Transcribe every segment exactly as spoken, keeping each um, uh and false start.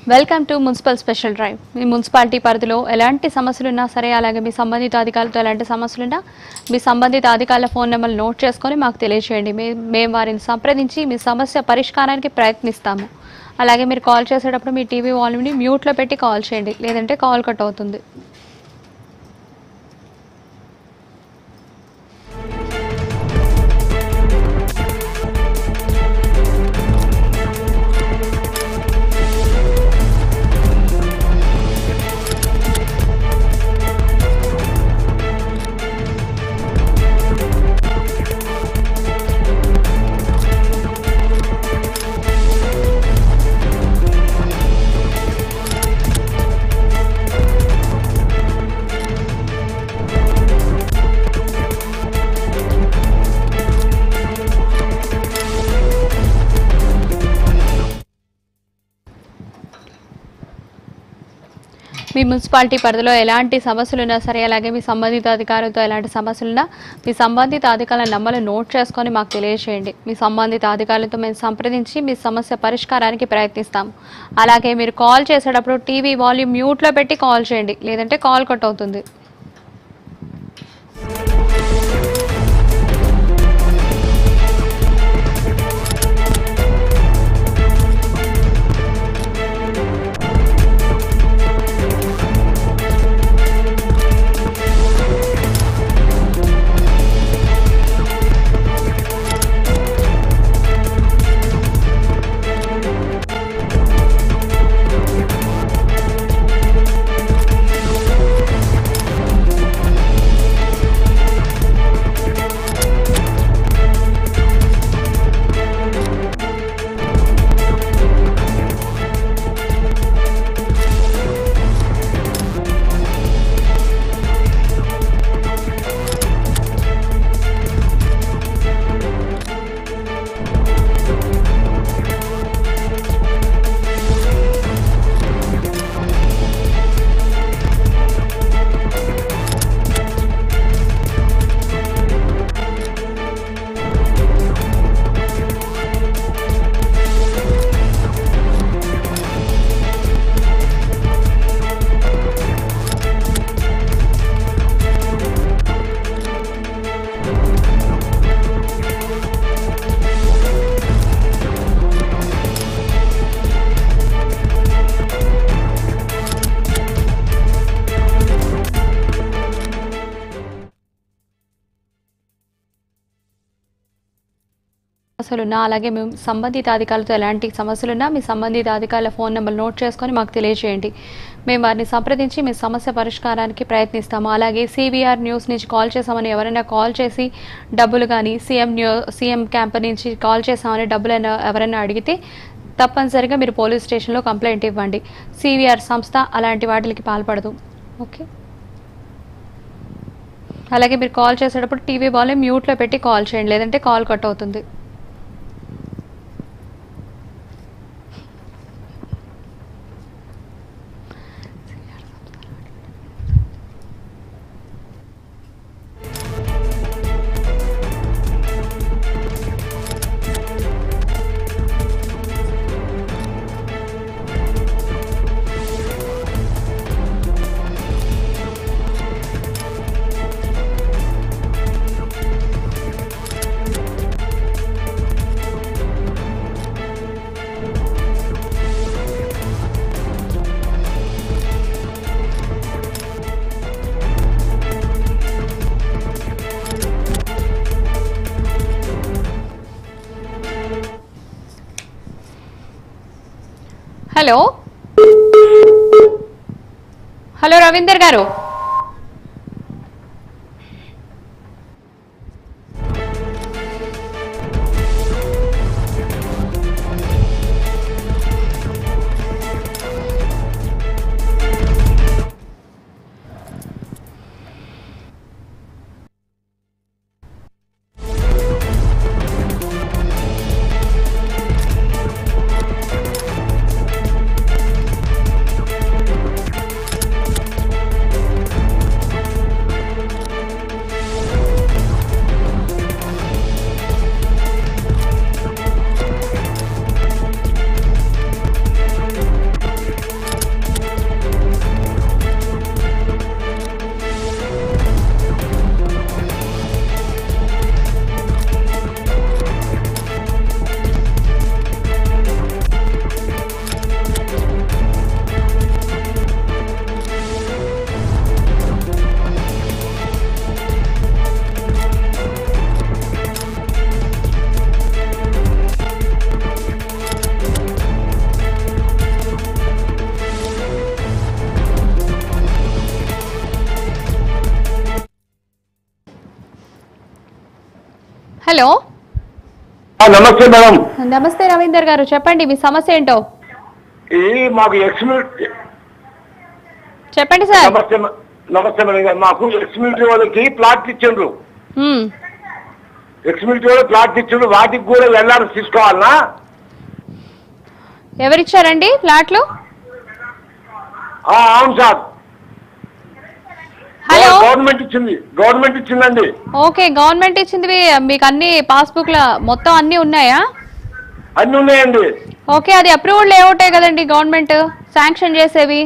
Welcome to municipal special drive. మీ municipality పరిధిలో ఎలాంటి సమస్యలు ఉన్నా సరే, అలాగే మీ సంబంధిత అధికారులతో ఎలాంటి సమస్యలు ఉన్నా మీ సంబంధిత అధికారుల ఫోన్ నెంబర్లు నోట్ చేసుకొని మాకు తెలియజేయండి. మేము వారిని సంప్రదించి మీ సమస్య పరిష్కారానికి ప్రయత్నిస్తాము. అలాగే మీరు కాల్ చేసేటప్పుడు మీ టీవీ వాల్యూమ్ని మ్యూట్లో పెట్టి కాల్ చేయండి, లేదంటే కాల్ కట్ అవుతుంది. మీ మున్సిపాలిటీ పరిధిలో ఎలాంటి సమస్యలు ఉన్నా సరే, అలాగే మీ సంబంధిత అధికారులతో ఎలాంటి సమస్యలున్నా మీ సంబంధిత అధికారుల నంబర్లు నోట్ చేసుకొని మాకు తెలియజేయండి. మీ సంబంధిత అధికారులతో మేము సంప్రదించి మీ సమస్య పరిష్కారానికి ప్రయత్నిస్తాము. అలాగే మీరు కాల్ చేసేటప్పుడు టీవీ వాల్యూమ్ మ్యూట్లో పెట్టి కాల్ చేయండి, లేదంటే కాల్ కట్ అవుతుంది. సమస్యలున్నా, అలాగే మేము సంబంధిత అధికారులతో ఎలాంటి సమస్యలున్నా మీ సంబంధిత అధికారుల ఫోన్ నెంబర్ నోట్ చేసుకొని మాకు తెలియజేయండి. మేము వారిని సంప్రదించి మీ సమస్య పరిష్కారానికి ప్రయత్నిస్తాము. అలాగే సివిఆర్ న్యూస్ నుంచి కాల్ చేసామని ఎవరైనా కాల్ చేసి డబ్బులు కానీ, సీఎం న్యూ సీఎం క్యాంప్ నుంచి కాల్ చేసామని డబ్బులు ఎవరైనా అడిగితే తప్పనిసరిగా మీరు పోలీస్ స్టేషన్లో కంప్లైంట్ ఇవ్వండి. సివిఆర్ సంస్థ అలాంటి వాటికి పాల్పడదు. ఓకే. అలాగే మీరు కాల్ చేసేటప్పుడు టీవీ వాల్యూమ్ మ్యూట్లో పెట్టి కాల్ చేయండి, లేదంటే కాల్ కట్ అవుతుంది. హలో హలో రవీందర్ గారు, హలో నమస్తే మేడం. నమస్తే రవీందర్ గారు, చెప్పండి మీ సమస్య ఏంటో. ఇది మాకు ఎక్స్మిల్ చెప్పండి సార్. నమస్తే నమస్తే మేడం. మాకు ఎక్స్మిలిటరీ వాళ్ళకి ప్లాట్ ఇచ్చిండ్రు. ఎక్స్మిలిటరీ వాళ్ళు ప్లాట్ ఇచ్చిండ్రు, వాటికి కూడా వెళ్ళాలని తీసుకోవాలనా? ఎవరిచ్చారండి ప్లాట్లు? అవును సార్, హలో, గవర్నమెంట్ ఇచ్చింది. గవర్నమెంట్ ఇచ్చిందండి. ఓకే, గవర్నమెంట్ ఇచ్చింది. మీకు అన్ని పాస్బుక్ ల మొత్తం అన్ని ఉన్నాయా? అన్ని ఉన్నాయండి. ఓకే, అది అప్రూవ్డ్ లేఅవుటే కదండి గవర్నమెంట్ శాంక్షన్ చేసేవి.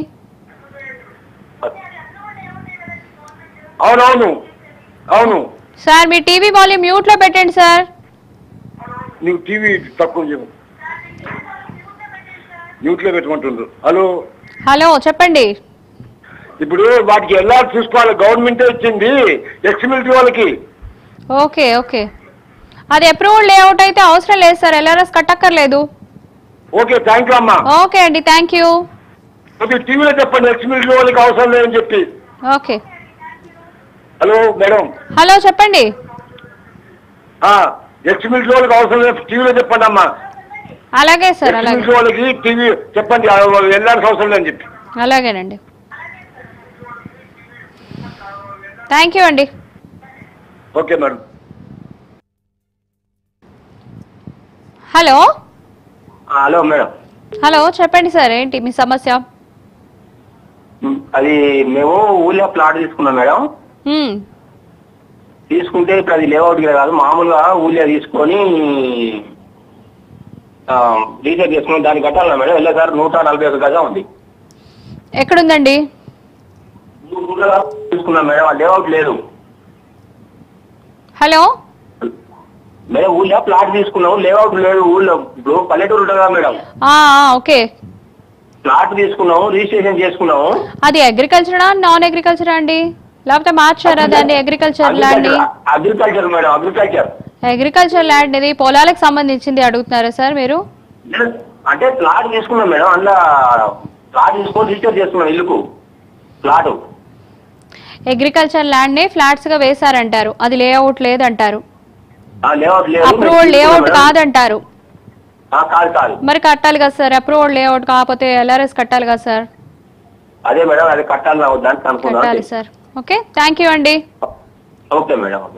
అవునవును అవును సార్ మీ టీవీ వాల్యూమ్ మ్యూట్ లో పెట్టండి సార్. నీకు టీవీ తక్కువ చెప్పు, మ్యూట్ లో పెట్టమంటుండ్రు. హలో హలో చెప్పండి. ఇప్పుడు వాటికి వెళ్ళాలి చూసుకోవాలి, గవర్నమెంటే ఇచ్చింది ఎక్స్మిలిటరీ వాళ్ళకి. ఓకే ఓకే, అది అప్రూవ్డ్ లేఅవుట్ అయితే అవసరం లేదు సార్, ఎల్ఆర్ఎస్ కట్టక్కర్లేదు. ఓకే, థ్యాంక్ యూ అమ్మా. ఓకే అండి, థ్యాంక్ యూ. ఓకే, టీవీలో చెప్పండి ఎక్స్మిలిటరీ వాళ్ళకి అవసరం లేదని చెప్పి. ఓకే. Hello madam. హలో చెప్పండి. ఎక్స్మిలిటరీ వాళ్ళకి అవసరం లేదు టీవీలో చెప్పండి అమ్మా. అలాగే సార్, అలాగే. ఎక్స్మిలిటరీ వాళ్ళకి టీవీ చెప్పండి వెళ్ళాల్సిన అవసరం లేదని చెప్పి. అలాగేనండి, థ్యాంక్ యూ అండి. Okay madam. Hello hello madam. Hello చెప్పండి సార్, ఏంటి మీ సమస్య? అది మేము ఊళ్ళో ప్లాట్ తీసుకున్నాం మేడం. తీసుకుంటే ఇప్పుడు అది లేఅవుట్ కాదు, మామూలుగా ఊళ్ళో తీసుకొని రీసెట్ చేసుకున్నాం. దాన్ని కట్టాలన్నా మేడం? వెళ్ళే సార్ నూట నలభై ఒక గజం ఉంది. ఎక్కడుందండి? తీసుకున్నాం మేడం, అది లేఅవుట్ లేదు. హలో మేడం, ఊళ్ళో ప్లాట్ తీసుకున్నాం, లేఅవుట్ లేదు ఊళ్ళో. ఇప్పుడు పల్లెటూరు ఉంటుంది కదా మేడం, ఓకే. ప్లాట్ తీసుకున్నాము, రిజిస్ట్రేషన్ చేసుకున్నాము. అది అగ్రికల్చరా నాన్ అగ్రికల్చరా అండి, లేకపోతే మార్చారా దాన్ని? Agriculture land. Agriculture madam, agriculture. Agriculture land ఇది పొలాలకు సంబంధించింది అడుగుతున్నారా సార్ మీరు? అంటే ప్లాట్ తీసుకున్నాం మేడం, అందులో ప్లాట్ తీసుకొని రిజిస్టర్ చేసుకున్నాం ఇల్లుకు ప్లాట్. అగ్రికల్చర్ ల్యాండ్ ని ఫ్లాట్స్ గా వేశారంటారు, అది లేఅవుట్ లేదంటారు, అప్రూవ్డ్ లేఅవుట్ కాదంటారు. మరి కట్టాలి కదా సార్, అప్రూవ్డ్ లేఅవుట్ కాకపోతే ఎల్ఆర్ఎస్ కట్టాలి కదా సార్. అదే మేడం, అది కట్టాలి కట్టాలి సార్. ఓకే, థ్యాంక్ యూ అండి. Okay madam. ఓకే.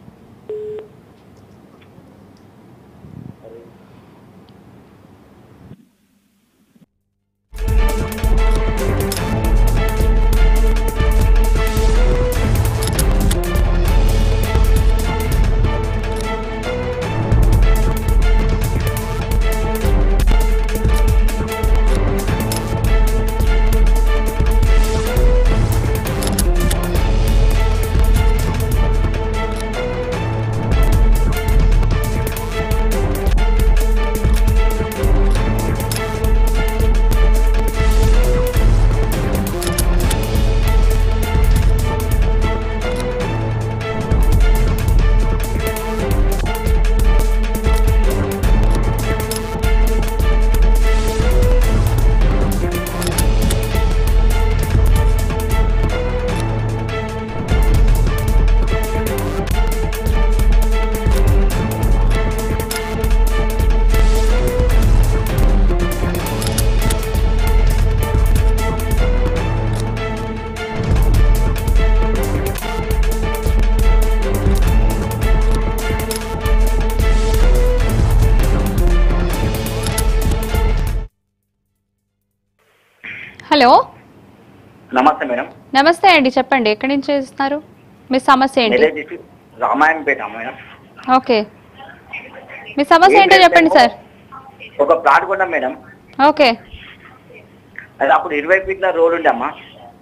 హలో నమస్తే మేడం. నమస్తే అండి, చెప్పండి ఎక్కడి నుంచి చేస్తున్నారు, మీ సమస్య ఏంటి? రామాయణపేట మేడం. ఓకే, మీ సమస్య ఏంటో చెప్పండి సార్. ఒక ప్లాట్ కొన్నాం మేడం. ఓకే, అది అప్పుడు ఇరవై ఫీట్ల రోడ్ ఉండే అమ్మా.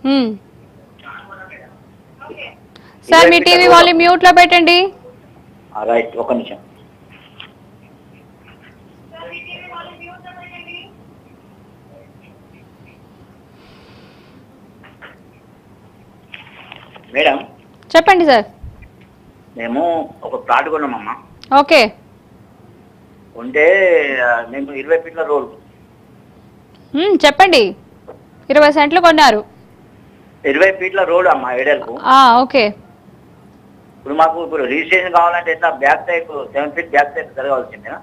సార్ మీ టీవీ వాల్యూమ్ మ్యూట్ లో పెట్టండి. రైట్, ఒక నిమిషం. మేడం చెప్పండి సార్. మేము ఒక ప్లాట్ కొన్నామమ్మా. ఓకే, ఉంటే మేము ఇరవై ఫీట్ల రోడ్. చెప్పండి, ఇరవై సెంట్లు కొన్నారు. ఇరవై ఫీట్ల రోడ్ అమ్మా, ఏడల్పు. ఓకే, ఇప్పుడు మాకు ఇప్పుడు రిజిస్ట్రేషన్ కావాలంటే ఎట్లా back side seven feet back side జరగాల్సిందేనా?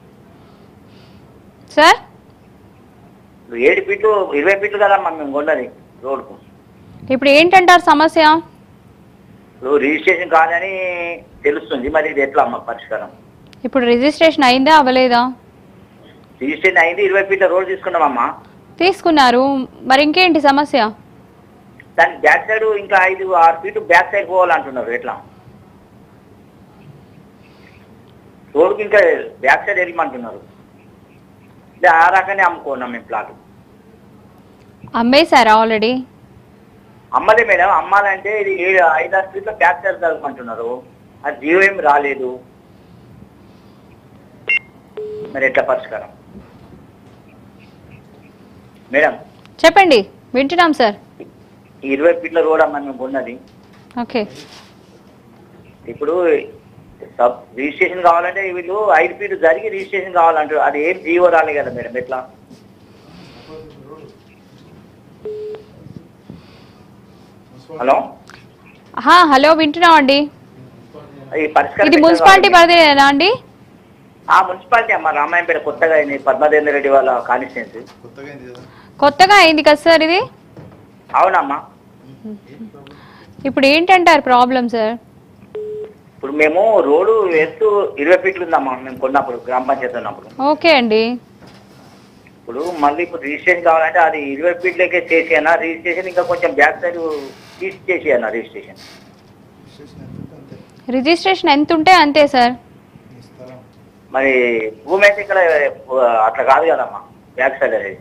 సార్ ఇప్పుడు ఏడు ఫీట్లు ఇరవై ఫీట్లు కదమ్మా మేము కొన్నది రోడ్కు. ఇప్పుడు ఏంటంటారు సమస్య? ఇప్పుడు రిజిస్ట్రేషన్ కాదని తెలుస్తుంది, మరి ఇది ఎట్లా అమ్మ పరిష్కారం? ఇప్పుడు రిజిస్ట్రేషన్ అయిందా అవ్వలేదా? రిజిస్ట్రేషన్ అయింది, ఇరవై ఫీట్ల రోడ్ తీసుకున్నామమ్మా. తీసుకున్నారు, మరి ఇంకేంటి సమస్య? దానికి బ్యాక్ సైడ్ ఇంకా ఐదు ఆరు ఫీట్లు బ్యాక్ సైడ్ పోవాలంటున్నారు, ఎట్లా? రోడ్కి ఇంకా బ్యాక్ సైడ్ వెళ్ళమంటున్నారు. ఆ రకంగానే అమ్ముకున్నాం మేము ప్లాట్. అమ్మేశారా ఆల్రెడీ? అమ్మలే మేడం, అమ్మాలంటే ఇది ఏడు ఐదు ఆరు ఫీట్ల బ్యాక్ సైడ్ జరగమంటున్నారు, అది జీవో ఏమి రాలేదు, మరి ఎట్లా పరిష్కారం మేడం? చెప్పండి, వింటున్నాం సార్. ఇరవై ఫీట్ల రోడ్ అమ్మ మేము కొన్నది. ఓకే, ఇప్పుడు సబ్ రిజిస్ట్రేషన్ కావాలంటే వీళ్ళు ఐదు ఫీట్లు జరిగి రిజిస్ట్రేషన్ కావాలంటారు, అది ఏం జీవో రాలే కదా మేడం, ఎట్లా? హలో హలో వింటున్నాం అండి. ఈ పరిష్కారం ఇది మున్సిపాలిటీ పరిధినా అండి? ఆ మున్సిపాలిటీ అమ్మ, రామాయంపేట కొత్తగా అయింది, పద్మదేంద్ర రెడ్డి వాళ్ళ కాన్స్టిట్యున్సీ కొత్తగా అయింది కదా సార్ ఇది? అవునమ్మా. ఇప్పుడు ఏంటంటారు ప్రాబ్లం సార్? ఇప్పుడు మేము రోడ్డు ఎత్తు ఇరవై ఫీట్లు ఉందమ్మా మేము కొన్నప్పుడు, గ్రామ పంచాయతీ ఉన్నప్పుడు. ఓకే అండి. ఇప్పుడు మళ్ళీ ఇప్పుడు రిజిస్ట్రేషన్ కావాలంటే అది ఇరవై ఫీట్లకే చేసేయనా, రిజిస్ట్రేషన్ ఇంకా కొంచెం బ్యాక్ సైడ్ తీసి చేసేయనా రిజిస్ట్రేషన్? రిజిస్ట్రేషన్ ఎంత ఉంటే అంతే సార్. మరి భూమి అయితే ఇక్కడ అట్లా కాదు కదమ్మా, బ్యాక్ సైడ్ అనేది.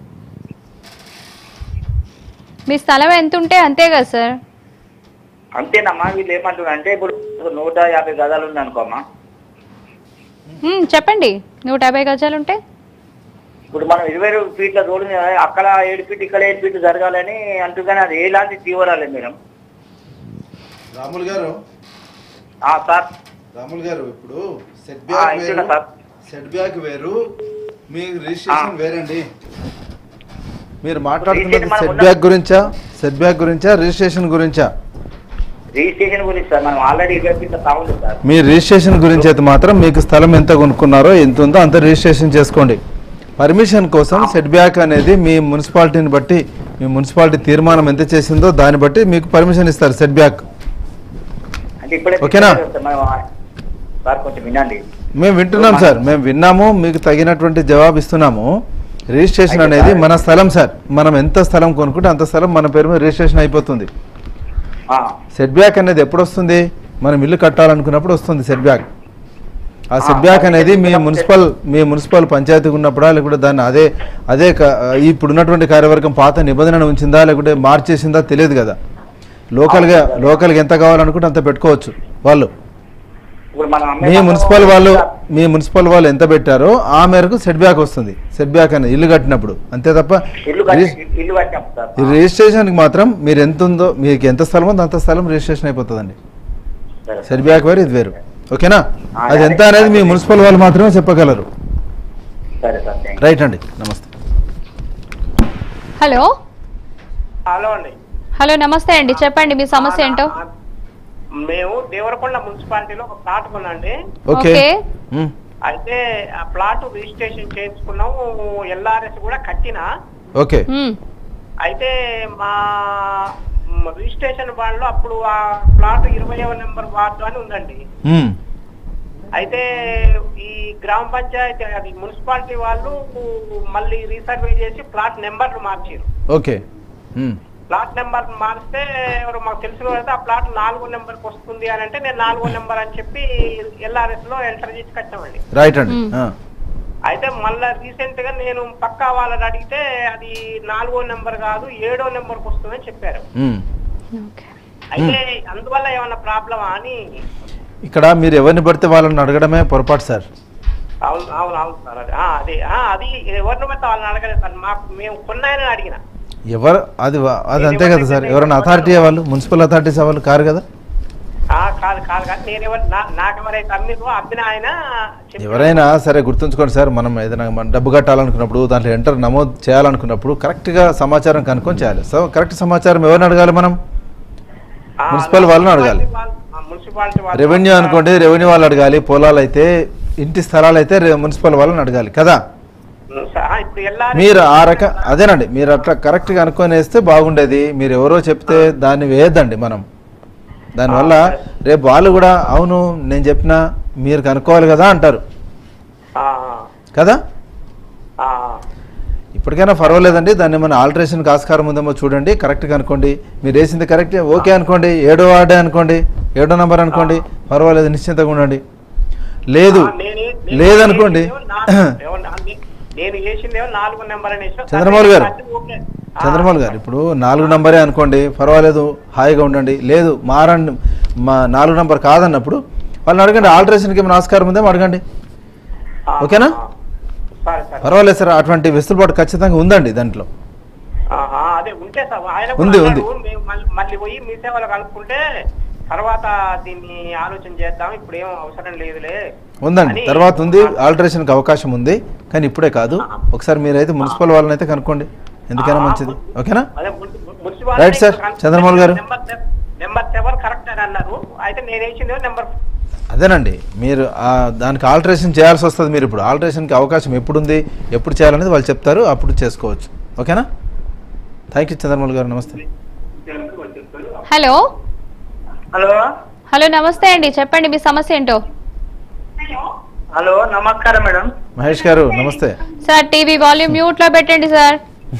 మీ స్థలం ఎంత ఉంటే అంతే కదా సార్? అంతేనమ్మా. వీళ్ళు ఏమంటున్నారు అంటే ఇప్పుడు నూట యాభై గదాలు ఉంది అనుకోమ్మా. చెప్పండి, నూట యాభై గజాలు ఉంటే ఇప్పుడు మనం ఇరవై ఫీట్ల రోడ్డు అక్కడ ఏడు ఫీట్ ఇక్కడ ఏడు ఫీట్లు జరగాలని అంటూ, కానీ అది ఎలాంటి తీవ్రాలే మేడం. రాములు గారు సార్ రాములు గారు ఇప్పుడు సెట్ బ్యాక్ వేరు, సెట్ బ్యాక్ వేరు, మీ రిజిస్ట్రేషన్ వేరండి. మీరు మాట్లాడుతున్నది సెట్ బ్యాక్ గురించా, సెట్ బ్యాక్ గురించా, రిజిస్ట్రేషన్ గురించా? రిజిస్ట్రేషన్ గురించి సార్, మనం ఆల్రెడీ ఇరవై ఫీట్ల తాగుంది సార్. మీ రిజిస్ట్రేషన్ గురించి అయితే మాత్రం మీకు స్థలం ఎంత కొనుక్కున్నారో ఎంత ఉందో అంత రిజిస్ట్రేషన్ చేసుకోండి. పర్మిషన్ కోసం సెట్ బ్యాక్ అనేది మీ మున్సిపాలిటీని బట్టి, మీ మున్సిపాలిటీ తీర్మానం ఎంత చేసిందో దాన్ని బట్టి మీకు పర్మిషన్ ఇస్తారు సెట్ బ్యాక్. ఓకేనా? మేము వింటున్నాం సార్, మేము విన్నాము, మీకు తగినటువంటి జవాబు ఇస్తున్నాము. రిజిస్ట్రేషన్ అనేది మన స్థలం సార్, మనం ఎంత స్థలం కొనుక్కుంటే అంత స్థలం మన పేరు మీద రిజిస్ట్రేషన్ అయిపోతుంది. సెట్ బ్యాక్ అనేది ఎప్పుడు వస్తుంది? మనం ఇల్లు కట్టాలనుకున్నప్పుడు వస్తుంది సెట్ బ్యాక్. ఆ సెట్ బ్యాక్ అనేది మీ మున్సిపల్ మీ మున్సిపల్ పంచాయతీ ఉన్నప్పుడా, లేకుంటే దాన్ని అదే అదే ఇప్పుడు ఉన్నటువంటి కార్యవర్గం పాత నిబంధన ఉంచిందా లేకుంటే మార్చేసిందా తెలియదు కదా. లోకల్గా లోకల్గా ఎంత కావాలనుకుంటే అంత పెట్టుకోవచ్చు వాళ్ళు. మీ మున్సిపల్ వాళ్ళు మీ మున్సిపల్ వాళ్ళు ఎంత పెట్టారో ఆ మేరకు సెట్ బ్యాక్ వస్తుంది. సెట్ బ్యాక్ అనేది ఇల్లు కట్టినప్పుడు అంతే తప్ప రిజిస్ట్రేషన్కి మాత్రం మీరు ఎంత ఉందో, మీకు ఎంత స్థలం ఉందో అంత స్థలం రిజిస్ట్రేషన్ అయిపోతుందండి. సెట్ బ్యాక్ వేరు, ఇది వేరు. ఓకేనా? అది ఎంత అనేది మీ మున్సిపల్ వాళ్ళు మాత్రమే చెప్పగలరు. రైట్ అండి, నమస్తే. హలో హలో అండి. హలో నమస్తే అండి, చెప్పండి మీ సమస్య ఏంటో. మేము దేవరకొండ మున్సిపాలిటీలో ఒక ప్లాట్ కొనండి. ఓకే. అయితే ఆ ప్లాట్ రిజిస్ట్రేషన్ చేసుకున్నాము, ఎల్ఆర్ఎస్ కూడా కట్టినా. ఓకే. అయితే మా రిజిస్ట్రేషన్ వాళ్ళు అప్పుడు ఆ ప్లాట్ ఇరవైవ నెంబర్ వార్డు అని ఉందండి. అయితే ఈ గ్రామ పంచాయతీ అది మున్సిపాలిటీ వాళ్ళు మళ్ళీ రీసర్వే చేసి ప్లాట్ నెంబర్లు మార్చారు. ఓకే. ప్లాట్ నెంబర్ మారిస్తే ఎవరు మాకు తెలిసిన అయితే ఆ ప్లాట్ నాలుగో నెంబర్కి వస్తుంది అని అంటే నేను నాలుగో నెంబర్ అని చెప్పి ఎల్ఆర్ఎస్ లో ఎంటర్ చేసి కట్టామండి. రైట్ అండి. అయితే మళ్ళా రీసెంట్ గా నేను పక్కా వాళ్ళని అడిగితే అది నాలుగో నెంబర్ కాదు ఏడో నెంబర్కి వస్తుందని చెప్పారు. అయితే అందువల్ల ఏమన్నా ప్రాబ్లమా అని. ఇక్కడ మీరు ఎవరిని పడితే వాళ్ళని అడగడమే పొరపాటు సార్. అవును అవును అవును సార్, అది అది అది ఎవరిని పడితే వాళ్ళని అడగలేదు సార్, మాకు మేము కొన్నాయని అడిగిన. ఎవరు అది అది అంతే కదా సార్, ఎవరైనా అథారిటీ వాళ్ళు మున్సిపల్ అథారిటీస్ వాళ్ళు కారు కదా. కాదు కాదు కానీ నేను ఎవరు నాకు ఎవరైతే అమ్మిదో అమ్మిన ఆయన ఎవరైనా సరే గుర్తుంచుకోండి సార్, మనం ఏదైనా డబ్బు కట్టాలనుకున్నప్పుడు దాంట్లో ఎంటర్ నమోదు చేయాలనుకున్నప్పుడు కరెక్ట్గా సమాచారం కనుక్కొని చేయాలి. సో కరెక్ట్ సమాచారం ఎవరిని అడగాలి? మనం మున్సిపల్ వాళ్ళని అడగాలి. మున్సిపాలిటీ వాళ్ళు రెవెన్యూ అనుకోండి, రెవెన్యూ వాళ్ళు అడగాలి. పొలాలు అయితే, ఇంటి స్థలాలు అయితే మున్సిపల్ వాళ్ళని అడగాలి కదా. ఇప్పుడు ఎల్ఆర్ మీరు ఆ రక అదేనండి, మీరు అట్లా కరెక్ట్గా అనుకొని వేస్తే బాగుండేది. మీరు ఎవరో చెప్తే దాన్ని వేయద్దండి మనం. దానివల్ల రేపు వాళ్ళు కూడా అవును నేను చెప్పినా మీరు కనుక్కోవాలి కదా అంటారు కదా. ఇప్పటికైనా పర్వాలేదండి, దాన్ని మన ఆల్టరేషన్కి ఆస్కారం ఉందేమో చూడండి, కరెక్ట్గా అనుకోండి. మీరు వేసింది కరెక్ట్ ఓకే అనుకోండి, ఏడో వార్డే అనుకోండి, ఏడో నంబర్ అనుకోండి, పర్వాలేదు, నిశ్చింతగా ఉండండి. లేదు లేదనుకోండి చంద్రమౌళి గారు చంద్రమౌళి గారు ఇప్పుడు నాలుగు నంబరే అనుకోండి, పర్వాలేదు, హాయిగా ఉండండి. లేదు మారండి, మా నాలుగు నంబర్ కాదన్నప్పుడు వాళ్ళని అడగండి, ఆల్టరేషన్కి ఏమైనా ఆస్కారం ఉందేమో అడగండి. ఓకేనా, పర్వాలేదు సార్. అటువంటి వెసులుబాటు ఖచ్చితంగా ఉందండి దాంట్లో. ఉంది ఉంది మళ్ళీ పోయి మీ సేవలు కనుక్కుంటే తర్వాత దీన్ని ఆలోచన చేద్దాం, ఇప్పుడు ఏం అవసరం లేదులే ఉందండి. తర్వాత ఉంది, ఆల్టరేషన్కి అవకాశం ఉంది, కానీ ఇప్పుడే కాదు. ఒకసారి మీరైతే మున్సిపల్ వాళ్ళని అయితే కనుక్కోండి, ఎందుకైనా మంచిది. ఓకేనా, రైట్ సార్. చంద్రమౌళి గారు నెంబర్ సెవెన్ కరెక్ట్ అని అన్నారు, అయితే నేను వేసింది నెంబర్. అదేనండి, మీరు దానికి ఆల్టరేషన్ చేయాల్సి వస్తుంది. మీరు ఇప్పుడు ఆల్టరేషన్కి అవకాశం ఎప్పుడుంది, ఎప్పుడు చేయాలనేది వాళ్ళు చెప్తారు, అప్పుడు చేసుకోవచ్చు. ఓకేనా, థ్యాంక్ యూ చంద్రమౌళి గారు, నమస్తే. హలో హలో హలో నమస్తే అండి, చెప్పండి మీ సమస్య ఏంటో. హలో నమస్కారం మేడం. మహేష్ గారు నమస్తే సార్. టీవీ వాల్యూమ్ మ్యూట్ లో పెట్టండి సార్.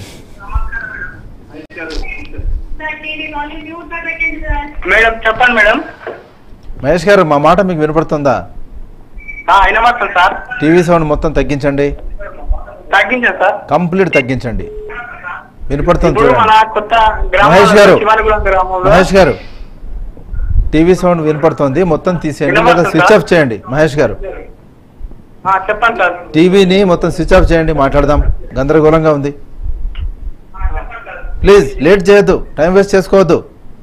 మేడం చెప్పండి మేడం. మహేష్ గారు, మా మాట మీకు వినపడుతుందా? వినపడుతుంది సార్. టీవీ సౌండ్ మొత్తం తగ్గించండి. తగ్గించండి సార్, కంప్లీట్ తగ్గించండి. వినపడుతుంది కొత్త మహేష్ గారు. మహేష్ గారు, టీవీ సౌండ్ వినపడుతుంది, మొత్తం తీసేయండి లేదా స్విచ్ ఆఫ్ చేయండి. మహేష్ గారు చెప్పండి సార్. టీవీని మొత్తం స్విచ్ ఆఫ్ చేయండి, మాట్లాడదాం. గందరగోళంగా ఉంది. ప్లీజ్ లేట్ చేయొద్దు, టైం వేస్ట్ చేసుకోవద్దు.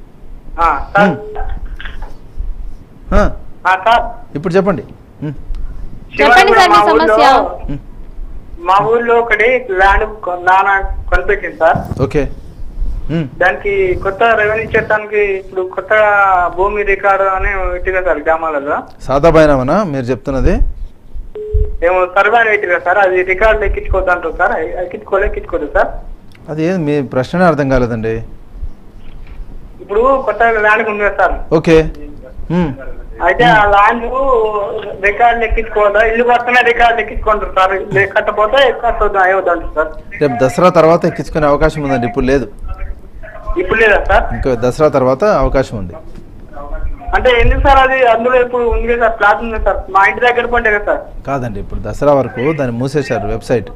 ఇప్పుడు చెప్పండి. చెప్పండి సార్ మీ సమస్య. మా ఊళ్ళో ఒకటి ల్యాండ్ నాన్న కొనిపెట్టింది సార్. ఓకే, దానికి కొత్త రెవెన్యూ చట్టానికి ఇప్పుడు కొత్త భూమి రికార్డు అని పెట్టిగా సార్ గ్రామాలలో. సాదాబాయినామనా మీరు చెప్తున్నది? ఏమో సర్వే అని పెట్టిగా సార్, అది రికార్డు ఎక్కించుకోవద్దు అంటారు సార్. ఎక్కించుకోలే ఎక్కించుకోదు సార్. అది ఏది మీ ప్రశ్న అర్థం కాలేదండి. ఇప్పుడు కొత్త ల్యాండ్ ఉంది సార్. ఓకే, అయితే ఆ ల్యాండ్ రికార్డు ఎక్కించుకోవద్దా, ఇల్లు వస్తేనే రికార్డు ఎక్కించుకుంటారు సార్, కట్టపోతే కట్టొద్దు అయ్యొద్దు సార్. రేపు దసరా తర్వాత ఎక్కించుకునే అవకాశం ఉందండి, ఇప్పుడు లేదు. ఇప్పుడు లేదా సార్? ఇంకా దసరా తర్వాత అవకాశం ఉంది. అంటే ఎందుకు సార్ అది? అందులో ఇప్పుడు ఉంది కదా సార్, ప్లాట్ ఉంది సార్, మా ఇంటి దగ్గర పంటే కదా సార్. కాదండి, ఇప్పుడు దసరా వరకు దాన్ని మూసేశారు వెబ్సైట్.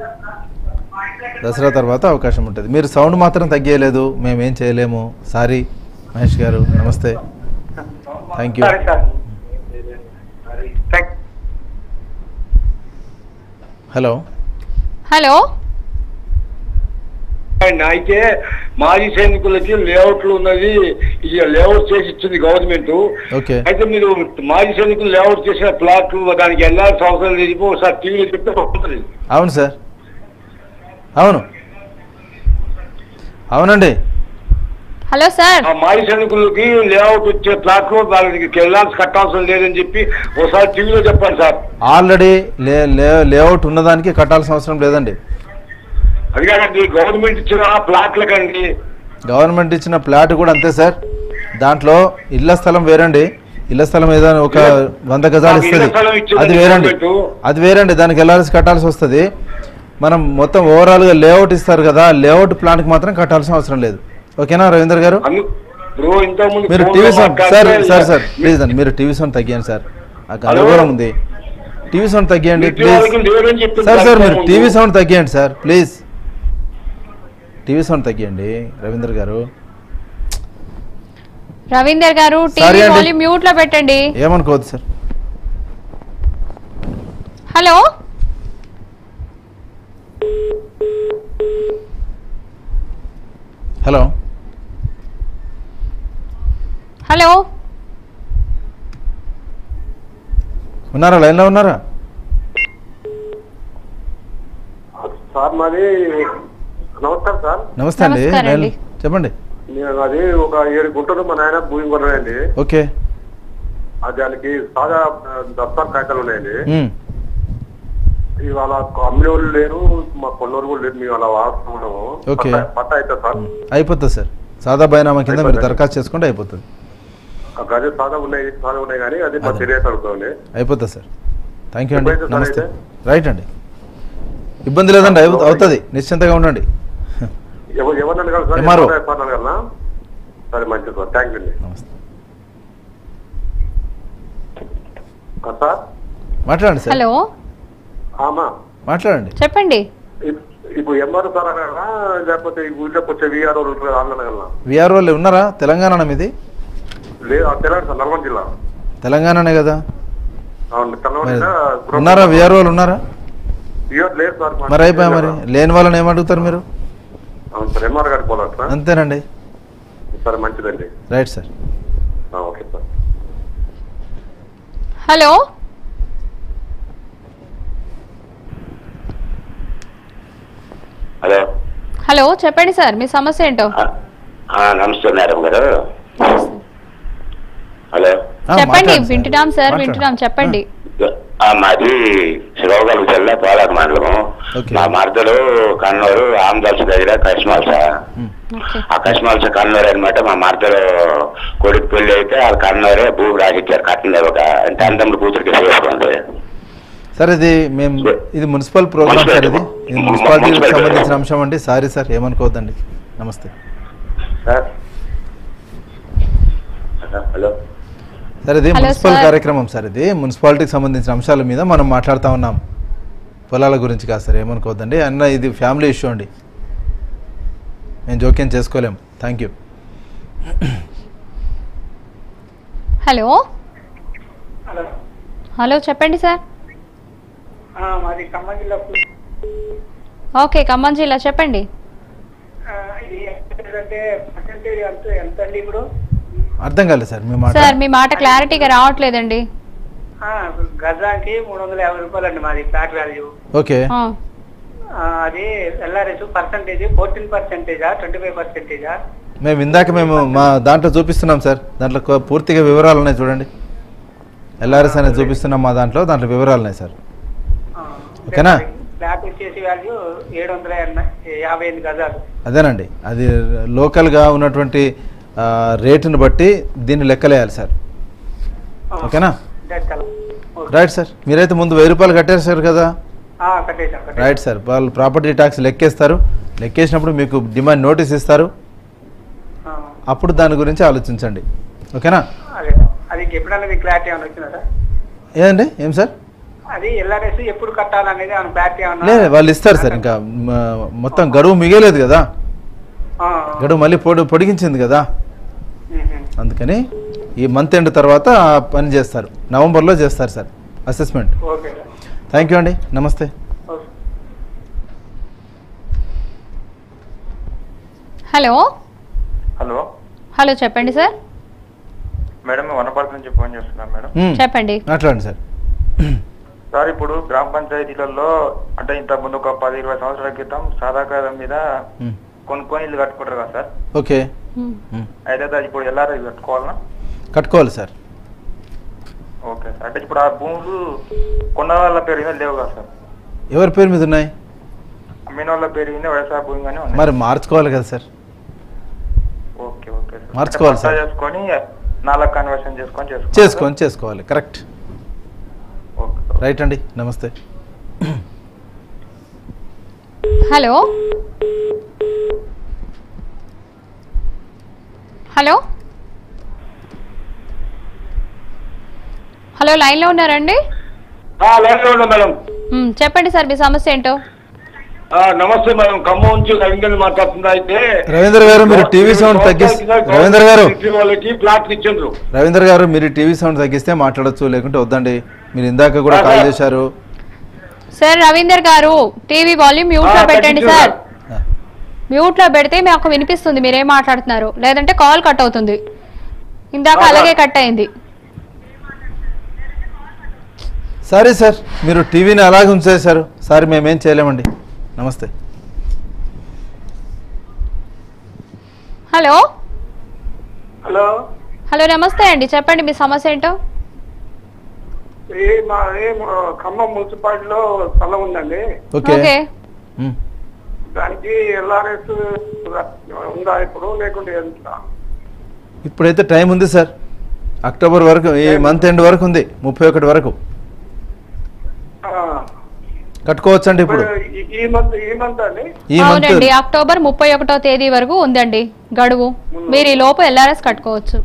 దసరా తర్వాత అవకాశం ఉంటుంది. మీరు సౌండ్ మాత్రం తగ్గలేదు, మేమేం చేయలేము. సారీ మహేష్ గారు, నమస్తే, థ్యాంక్ యూ. హలో హలో అయితే మాజీ సైనికులకి లేఅవుట్లు ఉన్నది, ఇది లేఅవుట్ చేసి ఇచ్చింది గవర్నమెంట్. అయితే మీరు మాజీ సైనికులు లేఅవుట్ చేసిన ప్లాట్లు దానికి వెళ్ళాల్సిన అవసరం లేదు, ఒకసారి టీవీలో చెప్తే బాగుంటుంది. అవును సార్, అవును అవునండి. Hello sir. మాజీ సైనికులకి లేఅవుట్ వచ్చే ప్లాట్లు దానికి వెళ్ళాల్సి కట్టాల్సిన లేదని చెప్పి ఒకసారి టీవీలో చెప్పండి సార్. ఆల్రెడీ లేఅవుట్ ఉన్నదానికి కట్టాల్సిన అవసరం లేదండి. అది కాదండి, గవర్నమెంట్ ఇచ్చిన ప్లాట్లకండి. గవర్నమెంట్ ఇచ్చిన ప్లాట్ కూడా అంతే సార్. దాంట్లో ఇళ్ల స్థలం వేరండి, ఇళ్ల స్థలం ఏదైనా ఒక వంద గజాలు ఇస్తుంది, అది వేరండి, అది వేరండి. దానికి వెళ్ళాల్సి కట్టాల్సి వస్తుంది. మనం మొత్తం ఓవరాల్ గా లేఅవుట్ ఇస్తారు కదా, లేఅవుట్ ప్లాన్ కి మాత్రం కట్టాల్సిన అవసరం లేదు. ఓకేనా రవీందర్ గారు? మీరు TV sound sir sir sir please అండి, మీరు టీవీ సౌండ్ తగ్గియండి సార్, ఆ గందరగోళం ఉంది. టీవీ సౌండ్ తగ్గియండి ప్లీజ్ సార్. సార్ మీరు టీవీ సౌండ్ తగ్గియండి సార్ ప్లీజ్, టీవీ సౌండ్ తగ్గియండి రవీందర్ గారు. రవీందర్ గారు టీవీ వాల్యూమ్ మ్యూట్ లో పెట్టండి. ఏమనుకోవద్దు సార్. హలో హలో హలో ఉన్నారా, లైన్ లో ఉన్నారా? సార్ మాది నమస్కారం సార్. నమస్తే అండి, చెప్పండి. అది ఒక ఏడు గుంటలు మా నాయన భూమి కొన్నాడండి. ఓకే. దానికి సాదా దస్తార్ కాగితాలు ఉన్నాయండి. ఉమ్. ఇవాళ అమ్మే వాళ్ళు లేరు, మా కొన్నోరు కూడా లేరు, మేము అలా వాడుతున్నాము. ఓకే. పట్ట అవుతుంది సార్? అయిపోతుంది సార్, సాదా బైనామా కింద మీరు దరఖాస్తు చేసుకుంటే అయిపోతుంది. అదే సాదా ఉన్నాయి సాదా ఉన్నాయి కానీ అది మా తెలియదు అడుగుతుంది. అయిపోతుంది సార్. థ్యాంక్ యూ అండి, నమస్తే. రైట్ అండి, ఇబ్బంది లేదండి, అవుతుంది, నిశ్చింతగా ఉండండి. ఎవరిని అడగాలి సార్? ఎంఆర్ఓ. సరే మంచిది సార్, థ్యాంక్ యూ అండి. నమస్తే సార్. మాట్లాడండి సార్. హలో మాట్లాడండి, చెప్పండి. ఇప్పుడు ఎంఆర్ఓ సార్ అనగా లేకపోతే ఊళ్ళోకి వచ్చే విఆర్ఓ అనగలనా? విఆర్ఓ ఉన్నారా? తెలంగాణ మీది? లేదు, తెలంగాణ సార్, నల్గొండ జిల్లా. తెలంగాణనే కదా? అవును, తెలంగాణ. ఉన్నారా విఆర్ఓలు? ఉన్నారా? లేదు సార్. మరి అయిపోయా, మరి లేని వాళ్ళని ఏమడుగుతారు మీరు? అవును సార్, ఎంఆర్ గారికి పోవాలి సార్. అంతేనండి. సరే మంచిదండి. Right sir. Okay sir. Hello hello hello చెప్పండి సార్, మీ సమస్య ఏంటో. నమస్తే మేడం గారు. హలో చెప్పండి, వింటున్నాం సార్, వింటున్నాం, చెప్పండి. మాది శ్రీకాకుళం జిల్లా పోలాక మండలం. మా మరదలు కన్నూరు ఆమదాల్స దగ్గర కశ్మాల్స. ఆ కశ్మాల్స కన్నూరు అనమాట. మా మరదలు కొడుకు పెళ్లి అయితే ఆ కన్నూరే భూమి రాసిచ్చారు, కట్టిన ఒక అంటే అందమ్ముడు కూతురికి చేసుకోండి సార్. ఇది మేము ఇది మున్సిపల్ ప్రోగ్రామ్ సార్, ఇది ఇది మున్సిపాలిటీకి సంబంధించిన అంశం అండి. సారీ సార్, ఏమనుకోవద్దండి. నమస్తే సార్. హలో సార్, ఇది మున్సిపల్ కార్యక్రమం సార్, ఇది మున్సిపాలిటీకి సంబంధించిన అంశాల మీద మనం మాట్లాడుతూ ఉన్నాం, పొలాల గురించి కాదు సార్, ఏమనుకోవద్దండి. అన్న ఇది ఫ్యామిలీ ఇష్యూ అండి, మేము జోక్యం చేసుకోలేము. Thank you. హలో హలో చెప్పండి సార్. మాది ఖమ్మం జిల్లా. ఓకే, ఖమ్మం జిల్లా, చెప్పండి. ఎంత అండి ఇప్పుడు? అర్థం కాలేదు సార్ మీ మాట. సార్ మీ మాట క్లారిటీగా రావట్లేదండి. గజానికి మూడు వందల యాభై రూపాయలు అండి మాది ఫ్లాట్ వాల్యూ. ఓకే. అది ఎల్ఆర్ఎస్ పర్సెంటేజ్ ఫోర్టీన్ పర్సెంటేజా ట్వంటీ ఫైవ్ పర్సెంటేజా? మేము ఇందాక మేము మా దాంట్లో చూపిస్తున్నాం సార్, దాంట్లో పూర్తిగా వివరాలు ఉన్నాయి చూడండి. ఎల్ఆర్ఎస్ అనేది చూపిస్తున్నాం మా దాంట్లో, దాంట్లో వివరాలు ఉన్నాయి సార్. ఓకేనా? ఫ్లాట్ వచ్చేసి వాల్యూ ఏడు వందల యాభై ఎనిమిది గజాలు. అదేనండి, అది లోకల్గా ఉన్నటువంటి రేటును బట్టి దీన్ని లెక్కలేయాలి సార్. ఓకేనా? Right sir. మీరైతే ముందు వెయ్యి రూపాయలు కట్టేశారు కదా? Right sir. వాళ్ళు ప్రాపర్టీ ట్యాక్స్ లెక్కేస్తారు, లెక్కేసినప్పుడు మీకు డిమాండ్ నోటీస్ ఇస్తారు, అప్పుడు దాని గురించి ఆలోచించండి. ఓకేనా? ఏదండి ఏం సార్? లేదు, వాళ్ళు ఇస్తారు సార్. ఇంకా మొత్తం గడువు మిగలేదు కదా, గడువు మళ్ళీ పొడి పొడిగించింది కదా, అందుకని ఈ మంత్ ఎండ్ తర్వాత పని చేస్తారు, నవంబర్లో చేస్తారు సార్ అసెస్మెంట్. థ్యాంక్ యూ అండి, నమస్తే. హలో హలో హలో చెప్పండి సార్. మేడం, వనపర్తి నుంచి ఫోన్ చేస్తున్నాను మేడం. చెప్పండి, మాట్లాడండి సార్. సార్, ఇప్పుడు గ్రామ పంచాయతీలలో అంటే ఇంతకు ముందు ఒక పది ఇరవై సంవత్సరాల క్రితం సాదాకాలం మీద కొనుక్కొని ఇల్లు కట్టుకుంటారు కదా సార్. ఓకే. అయితే ఇప్పుడు ఎల్ఆర్ఐ కట్టుకోవాలనా? కట్టుకోవాలి సార్. Okay sir. అంటే ఇప్పుడు ఆ భూములు కొన్న వాళ్ళ పేరు మీద లేవు కదా సార్? ఎవరి పేరు మీద ఉన్నాయి? అమ్మిన వాళ్ళ పేరు మీద వ్యవసాయ భూమి కానీ ఉన్నాయి. మరి మార్చుకోవాలి కదా సార్. Okay okay sir. మార్చుకోవాలి సార్. చేసుకొని నాలుగు కన్వర్షన్ చేసుకొని చేసుకొని చేసుకోవాలి. కరెక్ట్. రైట్ అండి, నమస్తే. హలో హలో హలో లైన్ లో ఉన్నారండి? మేడం చెప్పండి సార్, మీ సమస్య ఏంటో. నమస్తే మేడం, ఖమ్మం నుంచి రవీంద్ర మాట్లాడుతున్నా. అయితే రవీంద్ర గారు మీరు టీవీ సౌండ్ తగ్గిస్తే రవీంద్ర గారు వాళ్ళకి ప్లాట్ ఇచ్చిండ్రు. రవీంద్ర గారు మీరు టీవీ సౌండ్ తగ్గిస్తే మాట్లాడచ్చు, లేకుంటే వద్దండి. మీరు ఇందాక కూడా కాల్ చేశారు సార్. రవీందర్ గారు టీవీ వాల్యూమ్ మ్యూట్ లో పెట్టండి సార్. మ్యూట్ లో పెడితే మాకు వినిపిస్తుంది మీరేం మాట్లాడుతున్నారు, లేదంటే కాల్ కట్ అవుతుంది. ఇందాక అలాగే కట్ అయింది. సరే సార్, మీరు టీవీని అలాగే ఉంచేశారు. సార్ మేమేం చేయలేమండి. నమస్తే. హలో హలో హలో నమస్తే అండి, చెప్పండి మీ సమస్య ఏంటో. ఏ మా ఏ మా ఖమ్మం మున్సిపాలిటీలో స్థలం ఉందండి. ఓకే దానికి ఎల్ఆర్ఎస్ ఉందా ఇప్పుడు లేకుంటే ఎంత? ఇప్పుడైతే టైం ఉంది సార్, అక్టోబర్ వరకు, ఈ మంత్ ఎండ్ వరకు ఉంది, ముప్పై ఒకటి వరకు కట్టుకోవచ్చండి. ఇప్పుడు ఈ మంత్ ఈ మంత్ అండి ఈ మంత్ అవునండి, అక్టోబర్ ముప్పై ఒకటో తేదీ వరకు ఉందండి గడువు. మీరు ఈ లోపు ఎల్ఆర్ఎస్ కట్టుకోవచ్చు.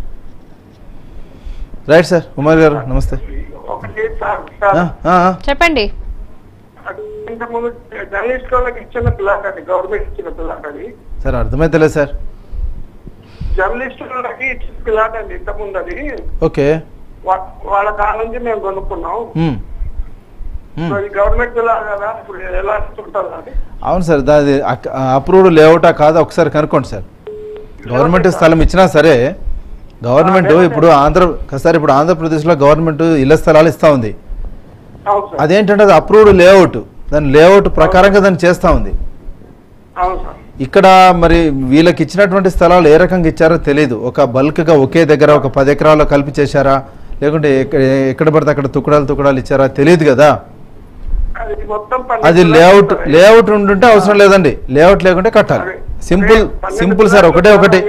Right sir. ఉమర్ గారు నమస్తే. ఒకటి సార్ సార్ ఆ, ఆ. చెప్పండి. ఇంతకుముందు జర్నలిస్ట్ వాళ్ళకి ఇచ్చిన ప్లాట్ అండి, గవర్నమెంట్ ఇచ్చిన ప్లాట్ అది. సార్ అర్థమైతలేదు సార్. జర్నలిస్ట్ వాళ్ళకి ఇచ్చిన ప్లాట్ అండి ఇంతకుముందు అది. ఓకే. వా- వాళ్ళ కాడ నుంచి మేము కొనుక్కున్నాం. మ్మ్. మ్మ్. అది గవర్నమెంట్ ప్లాట్ కదా, ఇప్పుడు ఎలా ఉంటుంది అది? అవును సార్, దాది అప్రూవ్డ్ లేఅవుటా కాదా ఒకసారి కనుక్కోండి సార్. గవర్నమెంట్ స్థలం ఇచ్చినా సరే, గవర్నమెంట్ ఇప్పుడు ఆంధ్ర సార్ ఇప్పుడు ఆంధ్రప్రదేశ్లో గవర్నమెంట్ ఇళ్ల స్థలాలు ఇస్తూ ఉంది. అవును సార్. అదేంటంటే అది అప్రూవ్డ్ లేఅవుట్, దాని లేఅవుట్ ప్రకారంగా దాన్ని చేస్తూ ఉంది. అవును సార్. ఇక్కడ మరి వీళ్ళకి ఇచ్చినటువంటి స్థలాలు ఏ రకంగా ఇచ్చారో తెలియదు. ఒక బల్క్గా ఒకే దగ్గర ఒక పది ఎకరాల్లో కలిపి చేశారా, లేకుంటే ఎక్కడ ఎక్కడ పడితే అక్కడ తుకడాలు తుకడాలు ఇచ్చారా తెలియదు కదా. అది మొత్తం అది లేఅవుట్ లేఅవుట్ ఉంటుంటే అవసరం లేదండి, లేఅవుట్ లేకుంటే కట్టాలి. సింపుల్ సింపుల్ సార్, ఒకటే ఒకటి.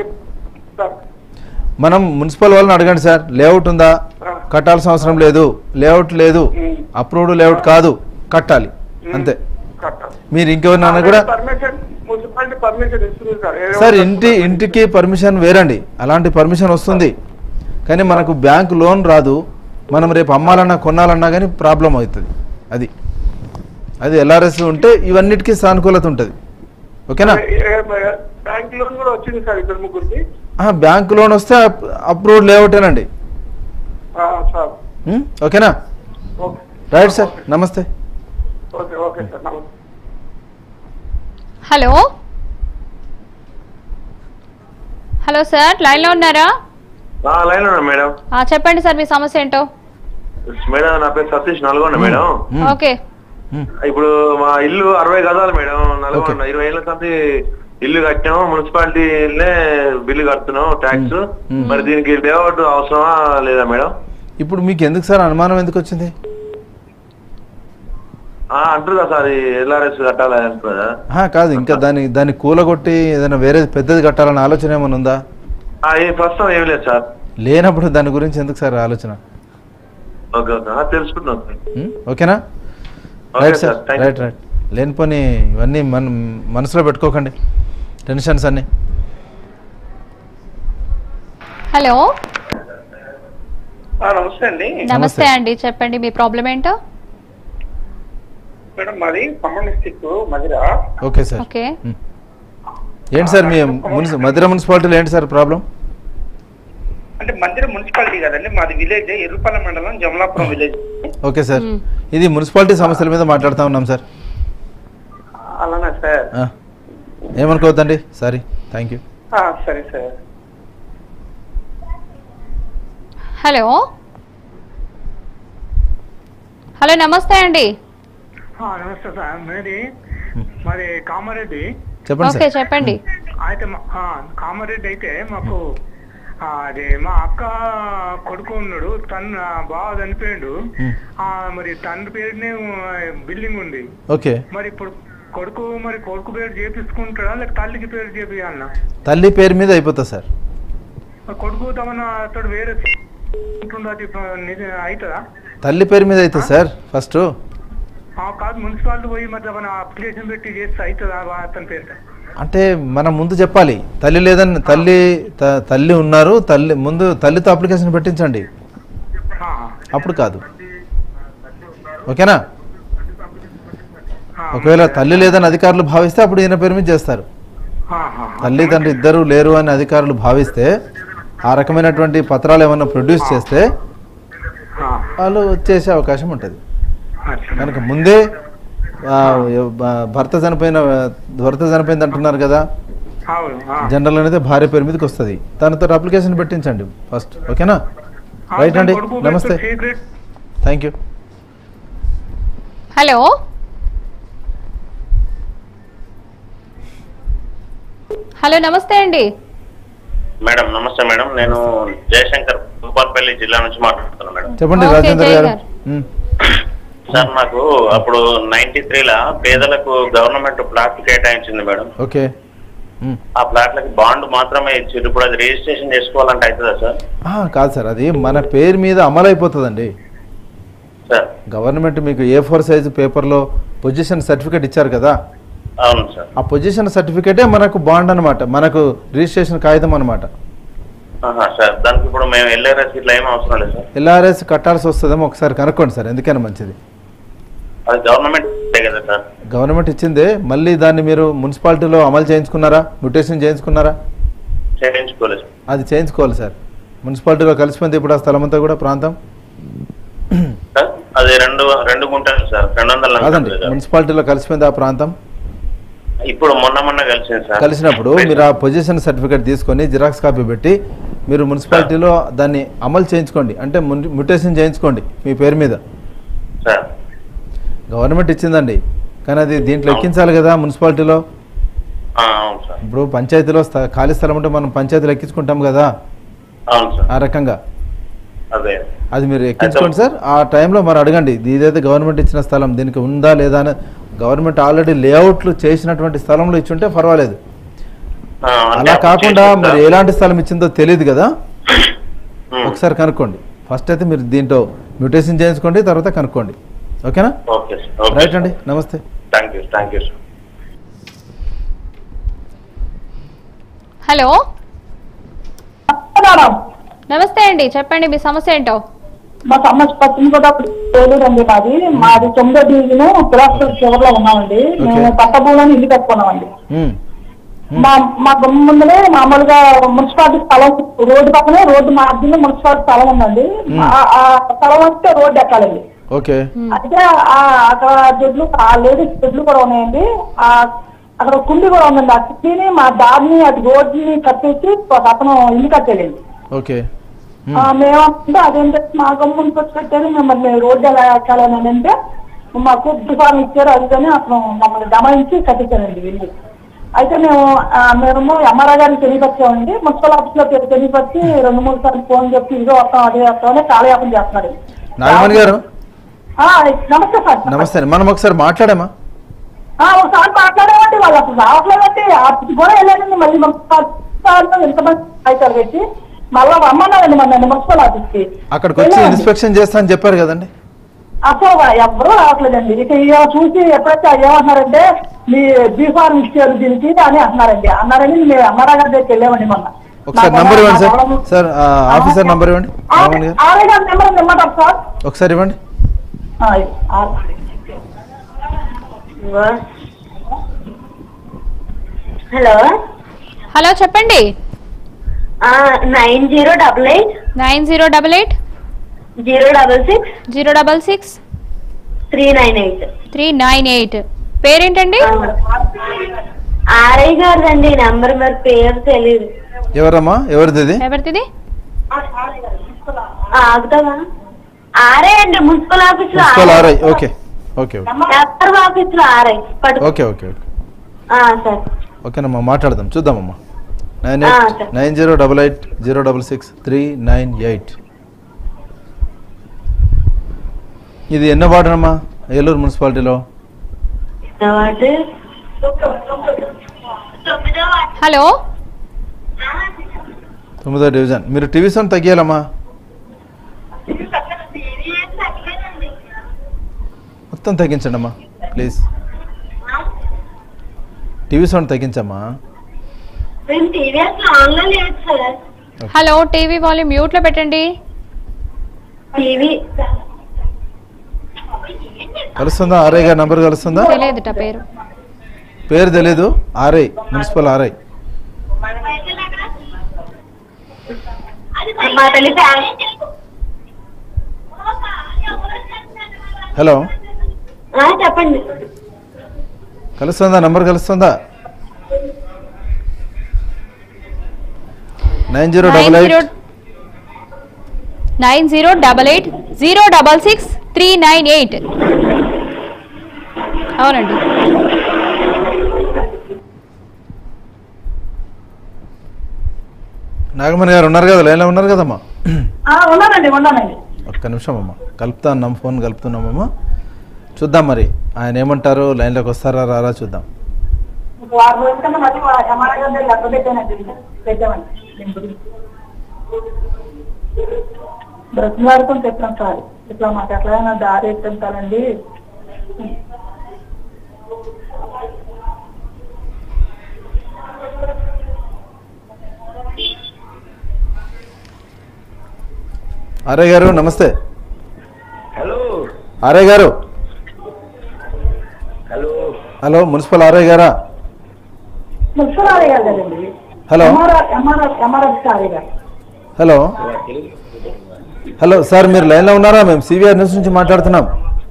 మనం మున్సిపల్ వాళ్ళని అడగండి సార్, లేఅవుట్ ఉందా, కట్టాల్సిన అవసరం లేదు, లేఅవుట్ లేదు, అప్రూవ్డ్ లేఅవుట్ కాదు, కట్టాలి అంతే. మీరు ఇంకెవరినన్నా కూడా పర్మిషన్ మున్సిపాలిటీ పర్మిషన్ ఇస్తుంది సార్. సార్ ఇంటి ఇంటికి పర్మిషన్ వేరండి, అలాంటి పర్మిషన్ వస్తుంది, కానీ మనకు బ్యాంక్ లోన్ రాదు. మనం రేపు అమ్మాలన్నా కొనాలన్నా కానీ ప్రాబ్లం అవుతుంది. అది అది ఎల్ఆర్ఎస్ ఉంటే ఇవన్నిటికీ సానుకూలత ఉంటుంది. ఓకేనా? బ్యాంక్ లోన్ కూడా వచ్చింది సార్ ఇద్దరు ముగ్గురికి. బ్యాంక్ లోన్ వస్తే అప్రూవ్డ్ లేఅవుటేనండి. సార్ ఓకేనా? రైట్ సార్, నమస్తే. ఓకే ఓకే సార్, నమస్తే. హలో హలో సార్, లైన్ లో ఉన్నారా? లైన్ ఉన్నా మేడం. ఆ, చెప్పండి సార్ మీ సమస్య ఏంటో. మేడం నా పేరు సతీష్, నల్గొండ మేడం. ఓకే. ఇప్పుడు మా ఇల్లు అరవై గదాలు మేడం, నల్గొండ. ఇరవై ఏళ్ళ సంది ఇల్లు కట్టాము, మున్సిపాలిటీనే బిల్లు కడుతున్నాం ట్యాక్స్. మరి దీనికి లేఅవుట్ అవసరమా లేదా మేడం? ఇప్పుడు మీకు ఎందుకు సార్ అనుమానం ఎందుకు వచ్చింది? అంటారు సార్ ఎల్ఆర్ఎస్ కట్టాలి అంటారా? కాదు, ఇంకా దాన్ని దాన్ని కూలగొట్టి ఏదైనా వేరే పెద్దది కట్టాలన్న ఆలోచన ఏమైనా ఉందా? ప్రస్తుతం ఏం లేదు సార్. లేనప్పుడు దాని గురించి ఎందుకు సార్ ఆలోచన? ఓకే ఓకే, తెలుసుకుంటున్నాం సార్. ఓకేనా? Right sir, right right. లేనిపోని ఇవన్నీ మన మనసులో పెట్టుకోకండి, టెన్షన్స్ అన్ని. హలో నమస్తే అండి. నమస్తే అండి, చెప్పండి మీ ప్రాబ్లం ఏంటో. మేడం మాది Khammam district Madhira. Okay sir. Okay. ఏంటి సార్ మీ మధిర మున్సిపాలిటీలో ఏంటి సార్ ప్రాబ్లం? అంటే మధిర మున్సిపాలిటీ కదండి, మాది విలేజ్ ఎర్రుపల్లి మండలం జమలాపురం విలేజ్. ఓకే సార్, ఇది మున్సిపాలిటీ సమస్యల మీద మాట్లాడుతూ ఉన్నాం సార్. అలానా సార్? ఏమనుకోవద్దండి, సారీ, థ్యాంక్ యూ. సరే సార్. హలో హలో నమస్తే అండి. నమస్తే సార్, మీది మరి కామారెడ్డి. చెప్పండి ఓకే, చెప్పండి. అయితే కామారెడ్డి అయితే మాకు అది మా అక్క కొడుకు ఉన్నాడు, తను బాగా చనిపోయాడు. మరి తండ్రి పేరునే బిల్డింగ్ ఉంది. ఓకే. మరి ఇప్పుడు కొడుకు మరి కొడుకు పేరు చేపించుకుంటాడా లేక తల్లికి పేరు చేపియాలన్నా? తల్లి పేరు మీద అయిపోతా సార్. కొడుకు తమన అతడు వేరే అవుతుందా? తల్లి పేరు మీద అయితే సార్ ఫస్ట్ కాదు, మున్సిపాలిటీ పోయి మరి అప్లికేషన్ పెట్టి చేస్తే అవుతుందా అతని పేరు? అంటే మనం ముందు చెప్పాలి, తల్లి లేదని. తల్లి తల్లి ఉన్నారు, తల్లి ముందు తల్లితో అప్లికేషన్ పెట్టించండి, అప్పుడు కాదు. ఓకేనా? ఒకవేళ తల్లి లేదని అధికారులు భావిస్తే అప్పుడు ఈయన పేరు మీద చేస్తారు. తల్లి తండ్రి ఇద్దరు లేరు అని అధికారులు భావిస్తే ఆ రకమైనటువంటి పత్రాలు ఏమన్నా ప్రొడ్యూస్ చేస్తే వాళ్ళు చేసే అవకాశం ఉంటుంది. కనుక ముందే భర్త చనిపోయిన భర్త చనిపోయింది అంటున్నారు కదా, జనరల్ అనేది భార్య పేరు మీదకి వస్తుంది. దానితో అప్లికేషన్ పెట్టించండి ఫస్ట్. ఓకేనా? రైట్ అండి, నమస్తే, థ్యాంక్ యూ. హలో హలో నమస్తే అండి. మేడం నమస్తే మేడం, నేను జయశంకర్ భూపాల్పల్లి జిల్లా నుంచి మాట్లాడుతున్నాను మేడం. చెప్పండి రాజేంద్ర గారు. సార్ నాకు అప్పుడు నైన్టీ త్రీలా పేదలకు గవర్నమెంట్ ప్లాట్ కేటాయించింది మేడం. ఓకే. ఆ ప్లాట్లకి బాండ్ మాత్రమే ఇచ్చారు. ఇప్పుడు అది రిజిస్ట్రేషన్ చేసుకోవాలంటే అవుతుందా సార్? కాదు సార్, అది మన పేరు మీద అమలు అయిపోతుందండి. గవర్నమెంట్ మీకు ఏ ఫోర్ సైజు పేపర్లో పొజిషన్ సర్టిఫికేట్ ఇచ్చారు కదా, అవును సార్. ఆ పొజిషన్ సర్టిఫికేటే మనకు బాండ్ అనమాట, మనకు రిజిస్ట్రేషన్ కాగితం అనమాట. సార్ దానికి ఇప్పుడు మేము ఎల్ఆర్ఎస్ ఇట్లా ఏం అవసరం లేదు సార్? ఎల్ఆర్ఎస్ కట్టాల్సి వస్తుందేమో ఒకసారి కనుక్కోండి సార్, ఎందుకైనా మంచిది. అది గవర్నమెంట్ కదా సార్? గవర్నమెంట్ ఇచ్చిందే, మళ్ళీ దాన్ని మీరు మున్సిపాలిటీలో అమలు చేయించుకున్నారా, మ్యూటేషన్ చేయించుకున్నారా? చేయించుకోలేదు. అది చేయించుకోవాలి సార్, మున్సిపాలిటీలో కలిసిపోయింది ఇప్పుడు ఆ స్థలం అంతా కూడా, ప్రాంతం. అది రెండు రెండు గుంటలు సార్, రెండు వందల కాదండి, మున్సిపాలిటీలో కలిసిపోయింది ఆ ప్రాంతం. ఇప్పుడు మొన్న మొన్న కలిసింది సార్. కలిసినప్పుడు మీరు ఆ పొజిషన్ సర్టిఫికేట్ తీసుకొని జిరాక్స్ కాపీ పెట్టి మీరు మున్సిపాలిటీలో దాన్ని అమలు చేయించుకోండి, అంటే మ్యూటేషన్ చేయించుకోండి మీ పేరు మీద. గవర్నమెంట్ ఇచ్చిందండి, కానీ అది దీంట్లో ఎక్కించాలి కదా మున్సిపాలిటీలో. ఇప్పుడు పంచాయతీలో ఖాళీ స్థలం ఉంటే మనం పంచాయతీలో ఎక్కించుకుంటాం కదా, ఆ రకంగా అది మీరు ఎక్కించుకోండి సార్. ఆ టైంలో మరి అడగండి, ఇదైతే గవర్నమెంట్ ఇచ్చిన స్థలం, దీనికి ఉందా లేదా అని. గవర్నమెంట్ ఆల్రెడీ లేఅవుట్లు చేసినటువంటి స్థలంలో ఇచ్చుంటే పర్వాలేదు, అలా కాకుండా మరి ఎలాంటి స్థలం ఇచ్చిందో తెలియదు కదా, ఒకసారి కనుక్కోండి. ఫస్ట్ అయితే మీరు దీంట్లో మ్యూటేషన్ చేయించుకోండి, తర్వాత కనుక్కోండి. ఓకేనా? రైట్ అండి, నమస్తే. హలో, నమస్తే అండి, చెప్పండి మీ సమస్య ఏంటో. మా సమస్య పశ్చిమ గోదావరి తెలియదండి. మాది మాది తొమ్మిదో డివిజన్ పురాస్పతి చివరిలో ఉన్నామండి. మేము పట్టభూలని ఇల్లు కట్టుకున్నామండి. మా మా గుమ్మ ముందులే మామూలుగా మున్సిపాలిటీ స్థలం, రోడ్డు పక్కనే రోడ్డు మార్జిన్ మున్సిపాలిటీ స్థలం ఉందండి. ఆ స్థలం వస్తే రోడ్డు ఎక్కాలండి. అయితే అక్కడ దొడ్లు, ఆ లేడీస్ దొడ్లు కూడా ఉన్నాయండి. ఆ అక్కడ కుండి కూడా ఉందండి. ఆ కుండిని మా దారిని అటు రోడ్ని కట్టేసి ఒక అతను ఇల్లు కట్టేయండి. మేమంటే అదేంటంటే మా గమ్ముని వచ్చి పెట్టారు, మిమ్మల్ని రోడ్డు ఎలా ఎక్కాలని అంటే మాకు దుకాణం ఇచ్చారు. అది కానీ అతను మమ్మల్ని గమనించి కట్టించారండి ఇల్లు. అయితే మేము మేము ఎంఆర్ఆర్ గారిని తెలియపరిచామండి. మున్సిపల్ ఆఫీస్ లో తెలియపరిచి రెండు మూడు సార్లు ఫోన్ చెప్పి ఇదో వస్తాం అదే వస్తామని కాలయాపన చేస్తున్నాడు. నాగమణి గారు నమస్తే సార్. నమస్తే, మనం ఒకసారి మాట్లాడామా? ఒకసారి మాట్లాడామండి, వాళ్ళు అసలు రావట్లేదండి. ఆఫీస్ కూడా వెళ్ళానండి. మళ్ళీ మున్సిపల్ ఎంతమంది అవుతారు పెట్టి మళ్ళీ రమ్మన్నారండి మన మున్సిపల్ ఆఫీస్ కి. అక్కడికి వచ్చి ఇన్స్పెక్షన్ చేస్తా అని చెప్పారు కదండి. అసలు ఎవరూ రావట్లేదండి. ఇక చూసి ఎప్పుడైతే ఏమంటున్నారంటే మీ బీఫార్మ్ ఇచ్చారు దీనికి అని అంటున్నారండి. అన్నారని మేము ఎంఆర్ఆర్ గారి దగ్గరికి వెళ్ళామండి మొన్న. ఒకసారి నంబర్ ఇవ్వండి సార్. సార్ ఆఫీసర్ నంబర్ ఇవ్వండి. ఆర్ఐ గారి నెంబర్ ఇమ్మంటారు సార్? ఒకసారి ఇవ్వండి. హలో హలో చెప్పండి. Nine zero double eight nine zero double eight zero double six zero double six three nine eight three nine eight పేరేంటండి? ఆర్ఐ గారిదండి నెంబర్, మరి పేరు తెలియదు. ఎవరమ్మా? ఎవరిది? ఎవరిది? ఆగుతావా? ఆర్ఐ అండి, మున్సిపల్ ఆఫీస్ లో. ఆర్ఐ. ఓకే ఓకే ఆఫీస్ లో ఆర్ఐ. ఓకే ఓకే సార్ ఓకేనమ్మా, మాట్లాడదాం, చూద్దామమ్మా. Nine eight nine zero double eight zero double six three nine eight. ఇది ఎన్నో వార్డునమ్మా ఏలూరు మున్సిపాలిటీలో? హలో, తొమ్మిదో డివిజన్. మీరు టీవీ సౌండ్ తగ్గియాలమ్మా, మొత్తం తగ్గించండి అమ్మా ప్లీజ్. టీవీ సౌండ్ తగ్గించమ్మా. హలో, టీవీ వాల్యూమ్ మ్యూట్ లో పెట్టండి. కలుస్తుందా? ఆర్ఐ గారి నంబర్ కలుస్తుందా? తెలియదుట పేరు. పేరు తెలీదు. RI, municipal RI. హలో చెప్పండి. కలుస్తుందా? నంబర్ కలుస్తుందా? Nine zero double eight nine zero double eight zero double six three nine eight. అవునండి. నాగమణి గారు ఉన్నారు కదా, లైన్లో ఉన్నారు కదమ్మా? ఉన్నానండి ఉన్నానండి. ఒక్క నిమిషం అమ్మా, కలుపుతా ఉన్నాం, ఫోన్ కలుపుతున్నామమ్మా. చూద్దాం మరి ఆయన ఏమంటారు, లైన్లోకి వస్తారా రారా చూద్దాం. వారం రోజుల కన్నా మళ్ళీ ఎంఆర్ఐ గారి లెక్క పెట్టానండి, పెట్టామండి. బ్రతులు వాడుకొని చెప్పాం సార్, ఇట్లా మాకు ఎట్లయినా దారి ఎత్తుంటానండి. ఆర్ఐ గారు నమస్తే. హలో ఆర్ఐ గారు. హలో హలో మున్సిపల్ ఆర్ఐ గారా? మున్సిపల్ ఆర్ఐ గారు కదండి. హలో ఎంఆర్ఐ గారు. హలో హలో సార్, మీరు లైన్లో ఉన్నారా? మేము సివిఆర్ న్యూస్ నుంచి మాట్లాడుతున్నాం.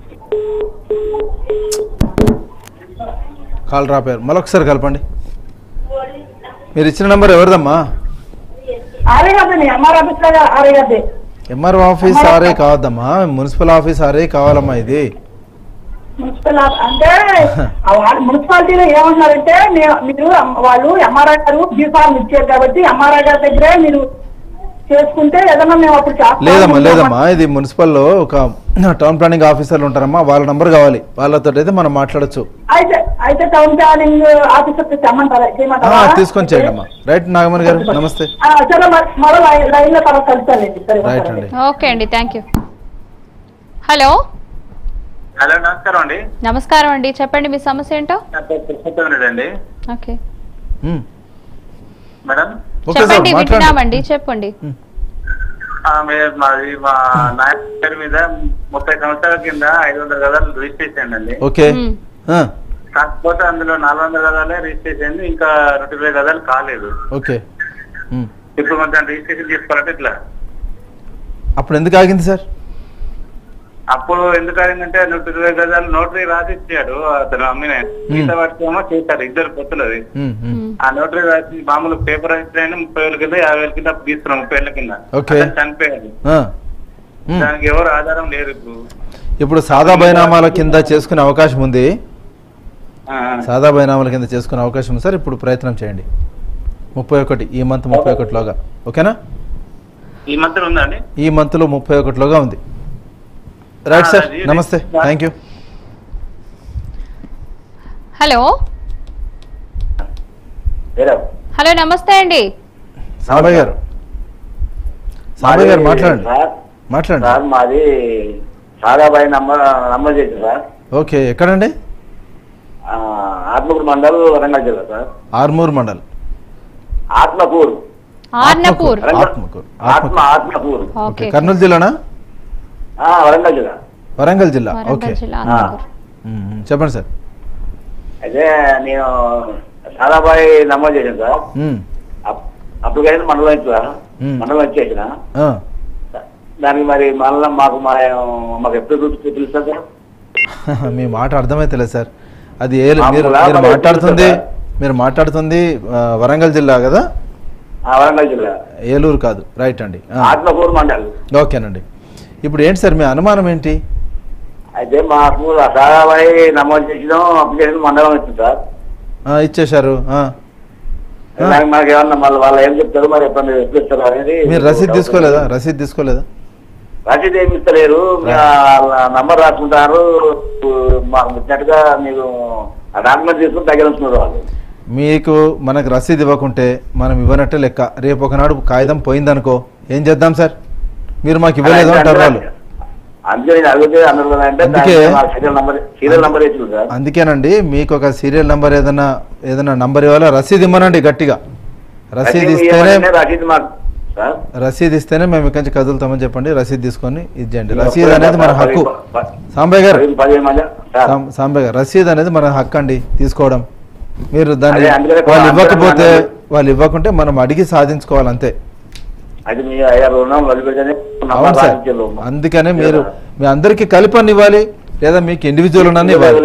కాల్ రాపారు, మరొకసారి కలపండి. మీరు ఇచ్చిన నెంబర్ ఎవరిదమ్మా? ఆర్ఐ గారిని, ఎంఆర్ ఆఫీస్ లో ఆర్ఐ గారి. ఎంఆర్ఓ ఆఫీస్ ఆర్ఐ కావద్దమ్మా, మున్సిపల్ ఆఫీస్ ఆర్ఐ కావాలమ్మా. ఇది మున్సిపల్ అంటే మున్సిపాలిటీలో ఏమన్నారంటే మీరు వాళ్ళు ఎంఆర్ఐ గారు బీ ఫార్మ్ ఇచ్చారు కాబట్టి ఎంఆర్ఐ గారి దగ్గరే మీరు చేసుకుంటే ఏదన్నా మేము అప్పుడు లేదమ్మా లేదమ్మా ఇది మున్సిపల్లో ఒక టౌన్ ప్లానింగ్ ఆఫీసర్లు ఉంటారమ్మా, వాళ్ళ నంబర్ కావాలి, వాళ్ళతో అయితే మనం మాట్లాడచ్చు. అయితే అయితే టౌన్ ప్లానింగ్ ఆఫీసర్ చేయమంటారా? తీసుకొని చేయండి అమ్మా. రైట్ నాగమణి గారు నమస్తే. సరే మరో లైన్ లో తర్వాత కలుస్తానండి. రైట్ అండి. ఓకే అండి, థ్యాంక్ యూ. హలో హలో నమస్కారం అండి. నమస్కారం అండి, చెప్పండి మీ సమస్య ఏంటో. అండి ఓకే మేడం చెప్పండి, వింటున్నామండి, చెప్పండి. మాది మా నాయన పేరు మీద ముప్పై సంవత్సరాల కింద ఐదు వందల గదాలు రిజిస్ట్రేషన్ అండి. ఓకే. కాకపోతే అందులో నాలుగు వందల గదాలే రిజిస్ట్రేషన్ అయింది, ఇంకా రెండు వేల గదాలు కాలేదు. ఓకే. ఇప్పుడు మనం రిజిస్ట్రేషన్ చేసుకోవాలంటే ఇట్లా అప్పుడు ఎందుకు ఆగింది సార్? అప్పుడు ఎందుకు ఆగిందంటే నూట ఇరవై గదాలు నోటరీ రాసి ఇచ్చాడు అతను అమ్మిన, మిగతా వాటికి ఏమో చేశారు ఇద్దరు పొత్తులది. ఆ నోటరీ రాసి మామూలు పేపర్ రాసి ముప్పై వేల కింద యాభై వేల కింద తీసుకున్నాం, ముప్పై వేల కింద చనిపోయాడు. దానికి ఎవరు ఆధారం లేరు. ఇప్పుడు ఇప్పుడు సాదా బైనామాల కింద చేసుకునే అవకాశం ఉంది, సాదా బైనామాల కింద చేసుకునే అవకాశం ఉంది సార్. ఇప్పుడు ప్రయత్నం చేయండి ముప్పై ఒకటి ఈ మంత్ ముప్పై ఒకటిలోగా. ఓకేనా? ఈ మంత్ ఉందండి, ఈ మంత్ లో ముప్పై ఒకటిలోగా ఉంది. రైట్ సార్, నమస్తే, థ్యాంక్ యూ. హలో హలో నమస్తే అండి. సాంబయ్య గారు, సాంబయ్య గారు మాట్లాడండి మాట్లాడండి. సార్ మాది సాదాబాయి నంబర్ నంబర్ చేసి సార్. ఓకే, ఎక్కడండి? ఆత్మకూరు మండల్, వరంగల్ జిల్లా సార్. ఆర్మూర్ మండల్, ఆత్మకూరు ఆత్మకూరు ఆత్మకూరు ఆత్మ ఆత్మకూరు ఓకే. కర్నూలు జిల్లానా? వరంగల్ జిల్లా. వరంగల్ జిల్లా. ఓకే, చెప్పండి సార్. అయితే నేను సాదాబాయి నమోదు చేశాను సార్. అప్లికేషన్ మండలం ఇచ్చా, మండలం ఇచ్చేసిన దానికి మరి మండలం మాకు మాకు ఎప్పుడు తెలుసా సార్? మీ మాట అర్థమైతలేదు సార్. అది ఏ మీరు మాట్లాడుతుంది మీరు మాట్లాడుతుంది వరంగల్ జిల్లా కదా? వరంగల్ జిల్లా, ఏలూరు కాదు. రైట్ అండి, ఆత్మకూరు మండల్. ఓకేనండి. ఇప్పుడు ఏంటి సార్ మీ అనుమానం ఏంటి? అయితే మాకు సాదాబాయి నమోదు చేసినాం, అప్లికేషన్ మండలం ఇచ్చింది సార్. ఇచ్చేశారు. మాకు ఏమన్నా మళ్ళీ వాళ్ళు ఏం చెప్తారు మరి ఎప్పుడు ఎప్పుడు ఇస్తారు అనేది. మీరు రసీదు తీసుకోలేదా? రసీదు తీసుకోలేదా? రసీదు ఏమి ఇస్తలేరు, నంబర్ రాసుకుంటారు, మాకు ఇచ్చినట్టుగా మీరు ఆ డాక్యుమెంట్ తీసుకుని తగ్గించుకున్నారు వాళ్ళు. మీకు మనకు రసీదు ఇవ్వకుంటే మనం ఇవ్వనట్టే లెక్క. రేపు ఒకనాడు కాగితం పోయిందనుకో ఏం చేద్దాం సార్? మీరు మాకు ఇవ్వలేదు అంటారు వాళ్ళు. అందుకే అందుకేనండి మీకు ఒక సీరియల్ నంబర్ ఏదైనా ఏదైనా నంబర్ ఇవ్వాలా, రసీదు ఇవ్వనండి గట్టిగా. రసీదు ఇస్తేనే రసీదు ఇస్తేనే మేము ఇక్కడి నుంచి కదులుతామని చెప్పండి. రసీదు తీసుకొని ఇది చేయండి. రసీదు అనేది మన హక్కు. సాంబయ్య గారు సాంబయ్య గారు రసీదు అనేది మన హక్కు అండి తీసుకోవడం. మీరు దాన్ని వాళ్ళు ఇవ్వకపోతే వాళ్ళు ఇవ్వకుంటే మనం అడిగి సాధించుకోవాలి అంతే. అవును సార్, అందుకనే మీరు మీ అందరికి కలిపని ఇవ్వాలి లేదా మీకు ఇండివిజువల్ ఉన్నాను ఇవ్వాలి.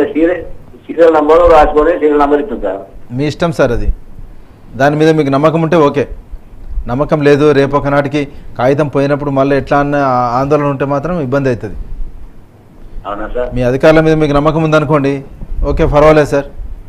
మీ ఇష్టం సార్ అది. దాని మీద మీకు నమ్మకం ఉంటే ఓకే, నమ్మకం లేదు రేపు ఒకనాటికి కాగితం పోయినప్పుడు మళ్ళీ ఎట్లా అన్న ఆందోళన ఉంటే మాత్రం ఇబ్బంది అవుతుంది. మీ అధికారుల మీద మీకు నమ్మకం ఉందనుకోండి ఓకే పర్వాలేదు సార్.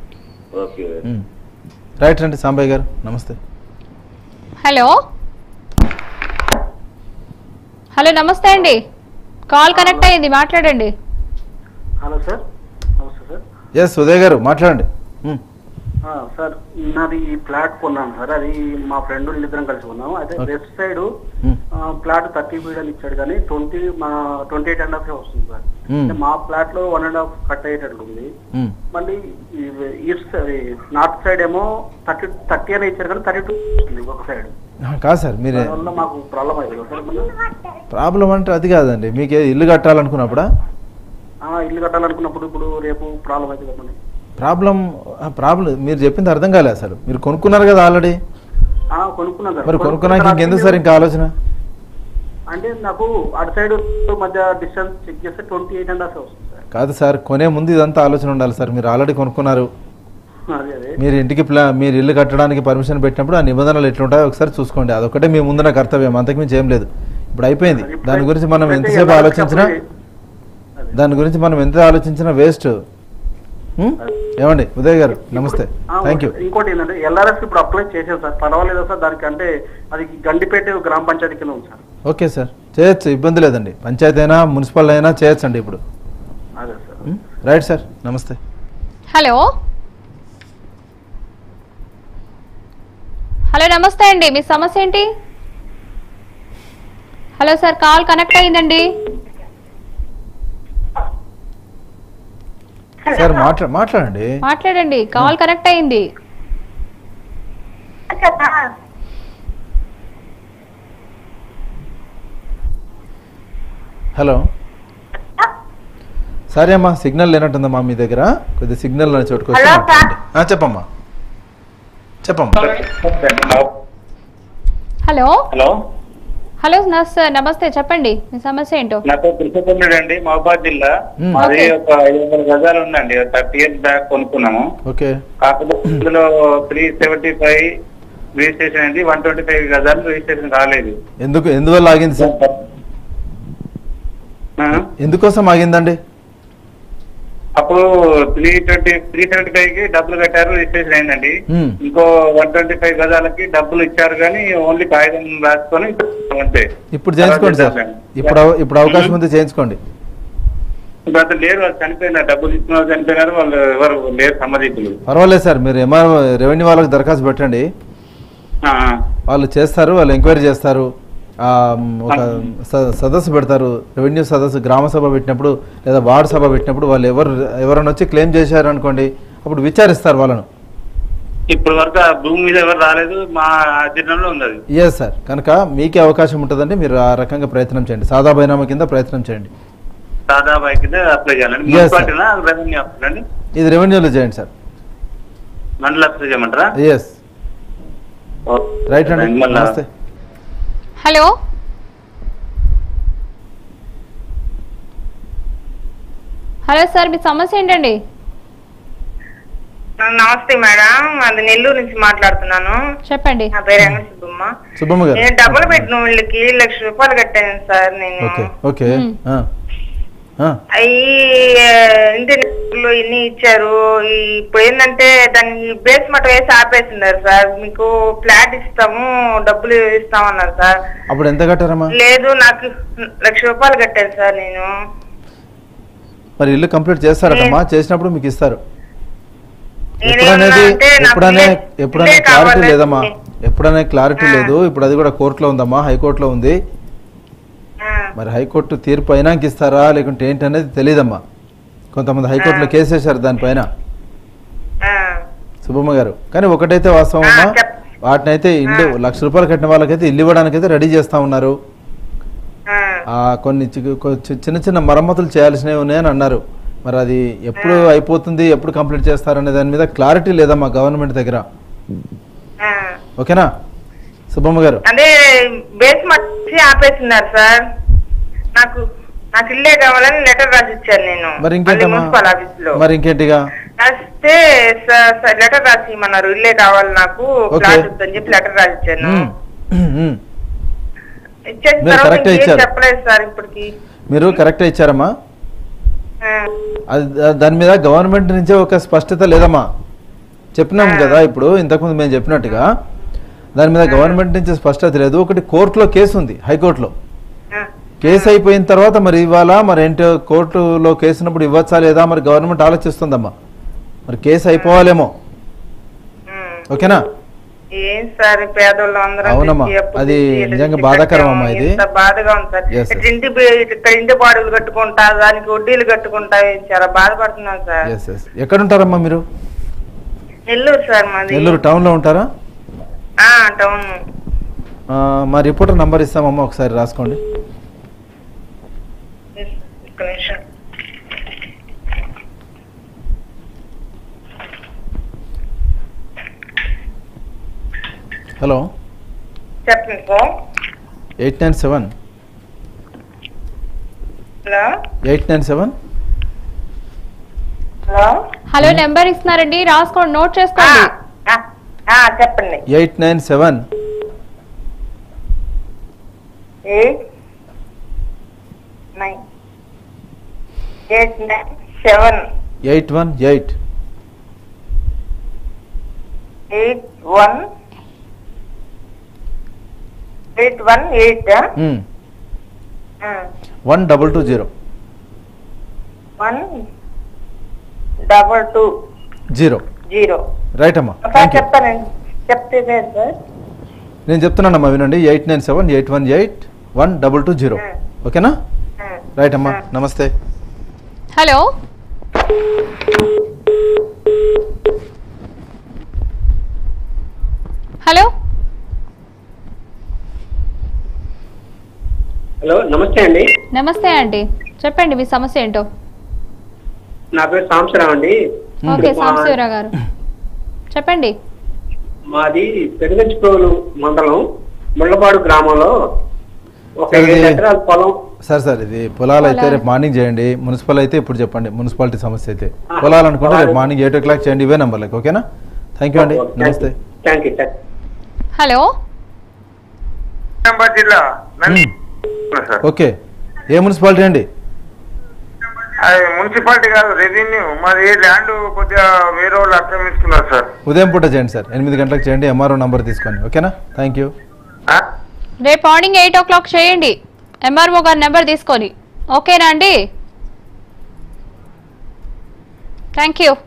రైట్ అండి సాంబయ్య గారు నమస్తే. హలో హలో నమస్తే అండి. కాల్ కనెక్ట్ అయింది, మాట్లాడండి. హలో సార్, నమస్తే సార్. ఎస్ ఉదయ్ గారు మాట్లాడండి. సార్ నాది ఈ ప్లాట్ కొన్నాను సార్, అది మా ఫ్రెండ్ ఇద్దరం కలిసి కొన్నాము. అయితే west side plot thirty feet అని ఇచ్చాడు, కానీ ట్వంటీ మా ట్వంటీ ఎయిట్ అండ్ హాఫ్ వస్తుంది సార్. మా ప్లాట్ లో వన్ అండ్ హాఫ్ కట్ అయ్యేటట్లు ఉంది. మళ్ళీ ఈస్ట్ నార్త్ సైడ్ ఏమో థర్టీ థర్టీ అని ఇచ్చారు, కానీ థర్టీ టూ వస్తుంది ఒక సైడ్. కాదు సార్, మీరు మాకు ప్రాబ్లం అవుతుంది సార్. ప్రాబ్లం అంటే అది కాదండి, మీకు ఇల్లు కట్టాలనుకున్నప్పుడా? ఇల్లు కట్టాలనుకున్నప్పుడు ఇప్పుడు రేపు ప్రాబ్లం అవుతుంది కదా. ప్రాబ్లం ప్రాబ్లం మీరు చెప్పింది అర్థం కాలే. అసలు మీరు కొనుక్కున్నారు కదా ఆల్రెడీ, మరి కొనుక్కున్నాక ఇంకెందుకు సార్ ఇంకా ఆలోచన? అంటే నాకు అటు సైడ్ మధ్య డిస్టెన్స్ చెక్ చేస్తే ట్వంటీ ఎయిట్ అండ్ హాఫ్ వస్తుంది సార్. కాదు సార్, కొనే ముందు ఇదంతా ఆలోచన ఉండాలి సార్. మీరు ఆల్రెడీ కొనుక్కున్నారు, మీరు ఇంటికి ప్లా మీరు ఇల్లు కట్టడానికి పర్మిషన్ పెట్టినప్పుడు ఆ నిబంధనలు ఎట్లుంటాయో ఒకసారి చూసుకోండి. అదొకటే మీ ముందున కర్తవ్యం, అంతకుమించి ఏం లేదు. ఇప్పుడు అయిపోయింది. దాని గురించి మనం ఎంతసేపు ఆలోచించినా దాని గురించి మనం ఎంత ఆలోచించినా వేస్ట్. ఏమండి ఉదయ్ గారు నమస్తే, థ్యాంక్ యూ. ఇంకోటి ఏంటంటే ఎల్ఆర్ఎస్ ఇప్పుడు అప్లై చేసాం సార్, పర్వాలేదా సార్ దానికి? అంటే అది గండిపేట గ్రామ పంచాయతీ కింద ఉంది సార్. ఓకే సార్, చేయొచ్చు, ఇబ్బంది లేదండి. పంచాయతీ అయినా మున్సిపల్ అయినా చేయొచ్చండి ఇప్పుడు. అదే సార్. రైట్ సార్, నమస్తే. హలో హలో నమస్తే అండి, మీ సమస్య ఏంటి? హలో సార్, కాల్ కనెక్ట్ అయిందండి. సార్ మాట్లా మాట్లాడండి మాట్లాడండి కాల్ కనెక్ట్ అయింది. హలో, సరే అమ్మా, సిగ్నల్ లేనట్టుందమ్మా మీ దగ్గర, కొద్దిగా సిగ్నల్ అనే చోటుకు వచ్చి మాట్లాడండి. చెప్పమ్మా చెప్పమ్మా. హలో హలో హలో సార్ నమస్తే, చెప్పండి మీ సమస్య ఏంటో. నా పేరు కృష్ణకుమార్ అండి, మహబాద్ జిల్లా. మాది ఒక ఐదు వందల గజాలు ఉందండి, థర్టీ ఇయర్స్ బ్యాక్ కొనుక్కున్నాము. ఓకే. కాకపోతే ఇందులో త్రీ సెవెంటీ ఫైవ్ రిజిస్ట్రేషన్ అయింది, వన్ ట్వంటీ ఫైవ్ గజాలు రిజిస్ట్రేషన్ కాలేదు. ఎందుకు ఎందువల్ల ఆగింది సార్? ఎందుకోసం ఆగిందండి? అప్పుడు three twenty three seventy five కి డబ్బులు కట్టారు, రిజిస్ట్రేషన్ అయిందండి. ఇంకో వన్ ట్వంటీ ఫైవ్ గజాలకి డబ్బులు ఇచ్చారు, కానీ ఓన్లీ కాగితం రాసుకొని అంతే. ఇప్పుడు చేయించుకోండి సార్, ఇప్పుడు ఇప్పుడు అవకాశం ఉంది, చేయించుకోండి. ఇప్పుడు అతను లేరు, వాళ్ళు చనిపోయినారు, డబ్బులు ఇచ్చిన వాళ్ళు చనిపోయినారు, వాళ్ళు ఎవరు లేరు సంబంధికులు. పర్వాలేదు సార్, మీరు ఎంఆర్ రెవెన్యూ వాళ్ళకి దరఖాస్తు పెట్టండి, వాళ్ళు చేస్తారు, వాళ్ళు ఎంక్వైరీ చేస్తారు. ఒక సదస్సు పెడతారు, రెవెన్యూ సదస్సు, గ్రామ సభ పెట్టినప్పుడు లేదా వార్డు సభ పెట్టినప్పుడు వాళ్ళు ఎవరు ఎవరైనా వచ్చి క్లెయిమ్ చేశారు అనుకోండి, అప్పుడు విచారిస్తారు వాళ్ళను. ఇప్పుడు వరకు ఆ భూమి మీద ఎవరు రాలేదు, మా అధీనంలో ఉంది. ఎస్ సార్, కనుక మీకే అవకాశం ఉంటుందండి, మీరు ఆ రకంగా ప్రయత్నం చేయండి, సాదా బైనామా కింద ప్రయత్నం చేయండి. సాదా బై కింద అప్లై చేయాలండి, రెవెన్యూ ఆఫీస్ అండి? ఇది రెవెన్యూలో చేయండి సార్. మండల ఆఫీస్ చేయమంటారా? ఎస్ రైట్ అండి, నమస్తే. హలో హలో సార్, మీ సమస్య ఏంటండి? నమస్తే మేడం, అది నెల్లూరు నుంచి మాట్లాడుతున్నాను. చెప్పండి. నా పేరు ఎంగ సుబ్బమ్మ. సుబ్బమ్మ గారు, నేను డబ్బులు పెట్టిన వీళ్ళకి లక్ష రూపాయలు కట్టాను సార్ నేను. ఓకే. అవి ఇంటర్నెట్లో ఇన్ని ఇచ్చారు, ఇప్పుడు ఏంటంటే దాన్ని బేస్ మట వేసి ఆపేస్తున్నారు సార్. మీకు ఫ్లాట్ ఇస్తాము, డబ్బులు ఇస్తామన్నారు సార్. అప్పుడు ఎంత కట్టారమ్మా? లేదు, నాకు లక్ష రూపాయలు కట్టాను సార్ నేను. మరి ఇల్లు కంప్లీట్ చేస్తారమ్మా, చేసినప్పుడు మీకు ఇస్తారు. ఎప్పుడనేది ఎప్పుడనే ఎప్పుడనే క్లారిటీ లేదమ్మా, ఎప్పుడనే క్లారిటీ లేదు. ఇప్పుడు అది కూడా కోర్టులో ఉందమ్మా, హైకోర్టులో ఉంది. మరి హైకోర్టు తీర్పు అయినాక ఇస్తారా లేకుంటే ఏంటి అనేది తెలియదమ్మా. కొంతమంది హైకోర్టులో కేసు వేశారు దానిపైన, సుబ్బమ్మ గారు. కానీ ఒకటైతే వాస్తవం అమ్మా, వాటినైతే ఇల్లు లక్ష రూపాయలు కట్టిన వాళ్ళకైతే ఇల్లు ఇవ్వడానికి అయితే రెడీ చేస్తా ఉన్నారు. కొన్ని చిన్న చిన్న మరమ్మతులు చేయాల్సినవి ఉన్నాయని అన్నారు. మరి అది ఎప్పుడు అయిపోతుంది, ఎప్పుడు కంప్లీట్ చేస్తారనే దాని మీద క్లారిటీ లేదమ్మా గవర్నమెంట్ దగ్గర. ఓకేనా సుబ్బమ్మ గారు? అదే బేస్ మట్టి ఆపేస్తున్నారు సార్. నాకు నాకు ఇల్లే కావాలని లెటర్ రాసి ఇచ్చాను నేను. మరి ఇంకేంటమ్మా? మున్సిపల్ ఆఫీస్ లో మరి ఇంకేంటిగా రాస్తే లెటర్ రాసి ఇమ్మన్నారు, ఇల్లే కావాలి నాకు, ఫ్లాట్ వద్దని చెప్పి లెటర్ రాసి ఇచ్చాను. చెప్పలేదు సార్ ఇప్పటికి. మీరు కరెక్టే ఇచ్చారమ్మా. దాని మీద గవర్నమెంట్ నుంచే ఒక స్పష్టత లేదమ్మా. చెప్పినాం కదా ఇప్పుడు ఇంతకుముందు మేము చెప్పినట్టుగా, దాని మీద గవర్నమెంట్ నుంచి స్పష్టత లేదు. ఒకటి కోర్టులో కేసు ఉంది, హైకోర్టులో కేసు అయిపోయిన తర్వాత మరి ఇవ్వాలా మరి ఏంటో కోర్టులో కేసునప్పుడు ఇవ్వచ్చా లేదా మరి గవర్నమెంట్ ఆలోచిస్తుందమ్మా. మరి కేసు అయిపోవాలేమో. ఓకేనా? ఏం సార్ పేదోళ్ళు అందరూ అవునమ్మా, అది నిజంగా బాధాకరం అమ్మా. ఇది బాధగా ఉంది సార్. ఇంటి ఇక్కడ ఇంటి బాడుగులు కట్టుకుంటా, దానికి వడ్డీలు కట్టుకుంటా చాలా బాధపడుతున్నాను సార్. ఎక్కడ ఉంటారమ్మా మీరు? నెల్లూరు సార్ మాది. నెల్లూరు టౌన్ లో ఉంటారా? టౌన్. మా రిపోర్టర్ నంబర్ ఇస్తామమ్మా, ఒకసారి రాసుకోండి. హలో చెప్పండి sir. Eight nine seven hello eight nine seven hello hello number ఇస్తున్నారండి, రాసుకోండి, నోట్ చేసుకోండి. చెప్పండి. Eight nine seven eight nine eight nine seven eight one eight eight one eight one eight one double two zero one double two zero zero. Right అమ్మా, చెప్తానండి. చెప్తే sir నేను చెప్తున్నానమ్మా, వినండి. Eight nine seven eight one eight one double two zero. ఓకేనా? Right అమ్మా, నమస్తే. Hello hello hello నమస్తే అండి. నమస్తే అండి, చెప్పండి మీ సమస్య ఏంటో. నా పేరు సాంబశివరావు అండి. ఓకే సాంబశివరావు గారు చెప్పండి. మాది పెరుగంచిప్రోలు మండలం ముళ్ళపాడు గ్రామంలో ఒక ఏడు ఎకరాల పొలం. సార్ సార్ ఇది పొలాలు అయితే రేపు మార్నింగ్ చేయండి, మున్సిపల్ అయితే ఇప్పుడు చెప్పండి. మున్సిపాలిటీ సమస్య అయితే పొలాలు అనుకుంటే రేపు మార్నింగ్ ఎయిట్ ఓ క్లాక్ చేయండి, ఇవే నంబర్లకు. ఓకేనా? థ్యాంక్ యూ అండి, నమస్తే. హలో జిల్లా ఓకే, ఏ మున్సిపాలిటీ అండి? మున్సిపాలిటీ కాదు, రెవెన్యూ. మాది ల్యాండ్ కొద్దిగా వేరే వాళ్ళు ఆక్రమించుకున్నారు సార్. ఉదయం పూట చేయండి సార్, ఎనిమిది గంటలకు చేయండి, ఎంఆర్ఓ నంబర్ తీసుకోండి. ఓకేనా? Thank you. రేపు మార్నింగ్ ఎయిట్ ఓ క్లాక్ చేయండి, ఎంఆర్ఓ గారి నెంబర్ తీసుకొని. ఓకేనా అండి? Thank you.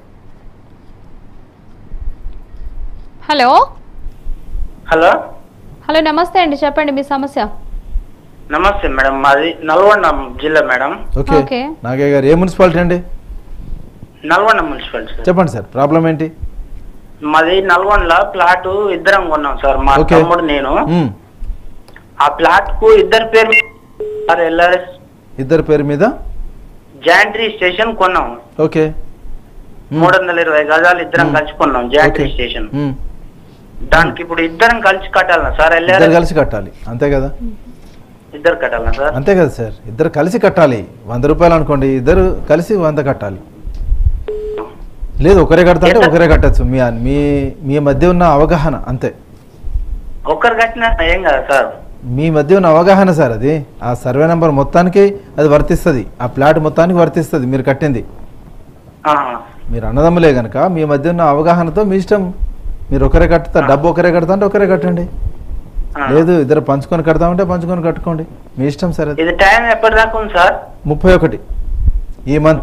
Hello hello hello నమస్తే అండి, చెప్పండి మీ సమస్య. నమస్తే మేడం, మాది నల్గొండ జిల్లా మేడం. ఓకే నాగయ్య గారు, ఏ మున్సిపాలిటీ అండి? Nalgonda municipality sir. చెప్పండి సార్, ప్రాబ్లం ఏంటి? మాది నల్గొండలో ప్లాట్ ఇద్దరం కొన్నాం సార్, మా తమ్ముడు నేను. ఆ ప్లాట్ కు ఇద్దరు పేరు సార్, ఎల్ఆర్ఎస్ ఇద్దరు పేరు మీద జాయింట్ రిజిస్ట్రేషన్ కొన్నాం. ఓకే, మూడు వందల ఇరవై గజాలు ఇద్దరం కలిసి కొన్నాం జాయింట్ రిజిస్ట్రేషన్. దానికి ఇప్పుడు ఇద్దరం కలిసి కట్టాలనా సార్? ఇద్దరు కలిసి కట్టాలి, అంతే కదా? ఇద్దరు కట్టాలనా సార్? అంతే కదా సార్, ఇద్దరు కలిసి కట్టాలి. వంద రూపాయలు అనుకోండి, ఇద్దరు కలిసి వంద కట్టాలి. లేదు ఒకరే కడతా అంటే ఒకరే కట్టచ్చు, మీ మీ మీ మధ్య ఉన్న అవగాహన అంతే. ఒకరు కట్టినా ఏం కదా సార్? మీ మధ్య ఉన్న అవగాహన సార్, అది ఆ సర్వే నెంబర్ మొత్తానికి అది వర్తిస్తుంది, ఆ ప్లాట్ మొత్తానికి వర్తిస్తుంది మీరు కట్టింది. మీరు అన్నదమ్ములే కనుక మీ మధ్య ఉన్న అవగాహనతో మీ ఇష్టం. మీరు ఒకరే కట్టుతా, డబ్బు ఒకరే కడతా అంటే ఒకరే కట్టండి, లేదు ఇద్దరు పంచుకొని కడతామంటే పంచుకొని కట్టుకోండి, మీ ఇష్టం సార్. ఇది టైం ఎప్పటిదాకా ఉంది సార్? ముప్పై ఒకటి ఈ మంత్.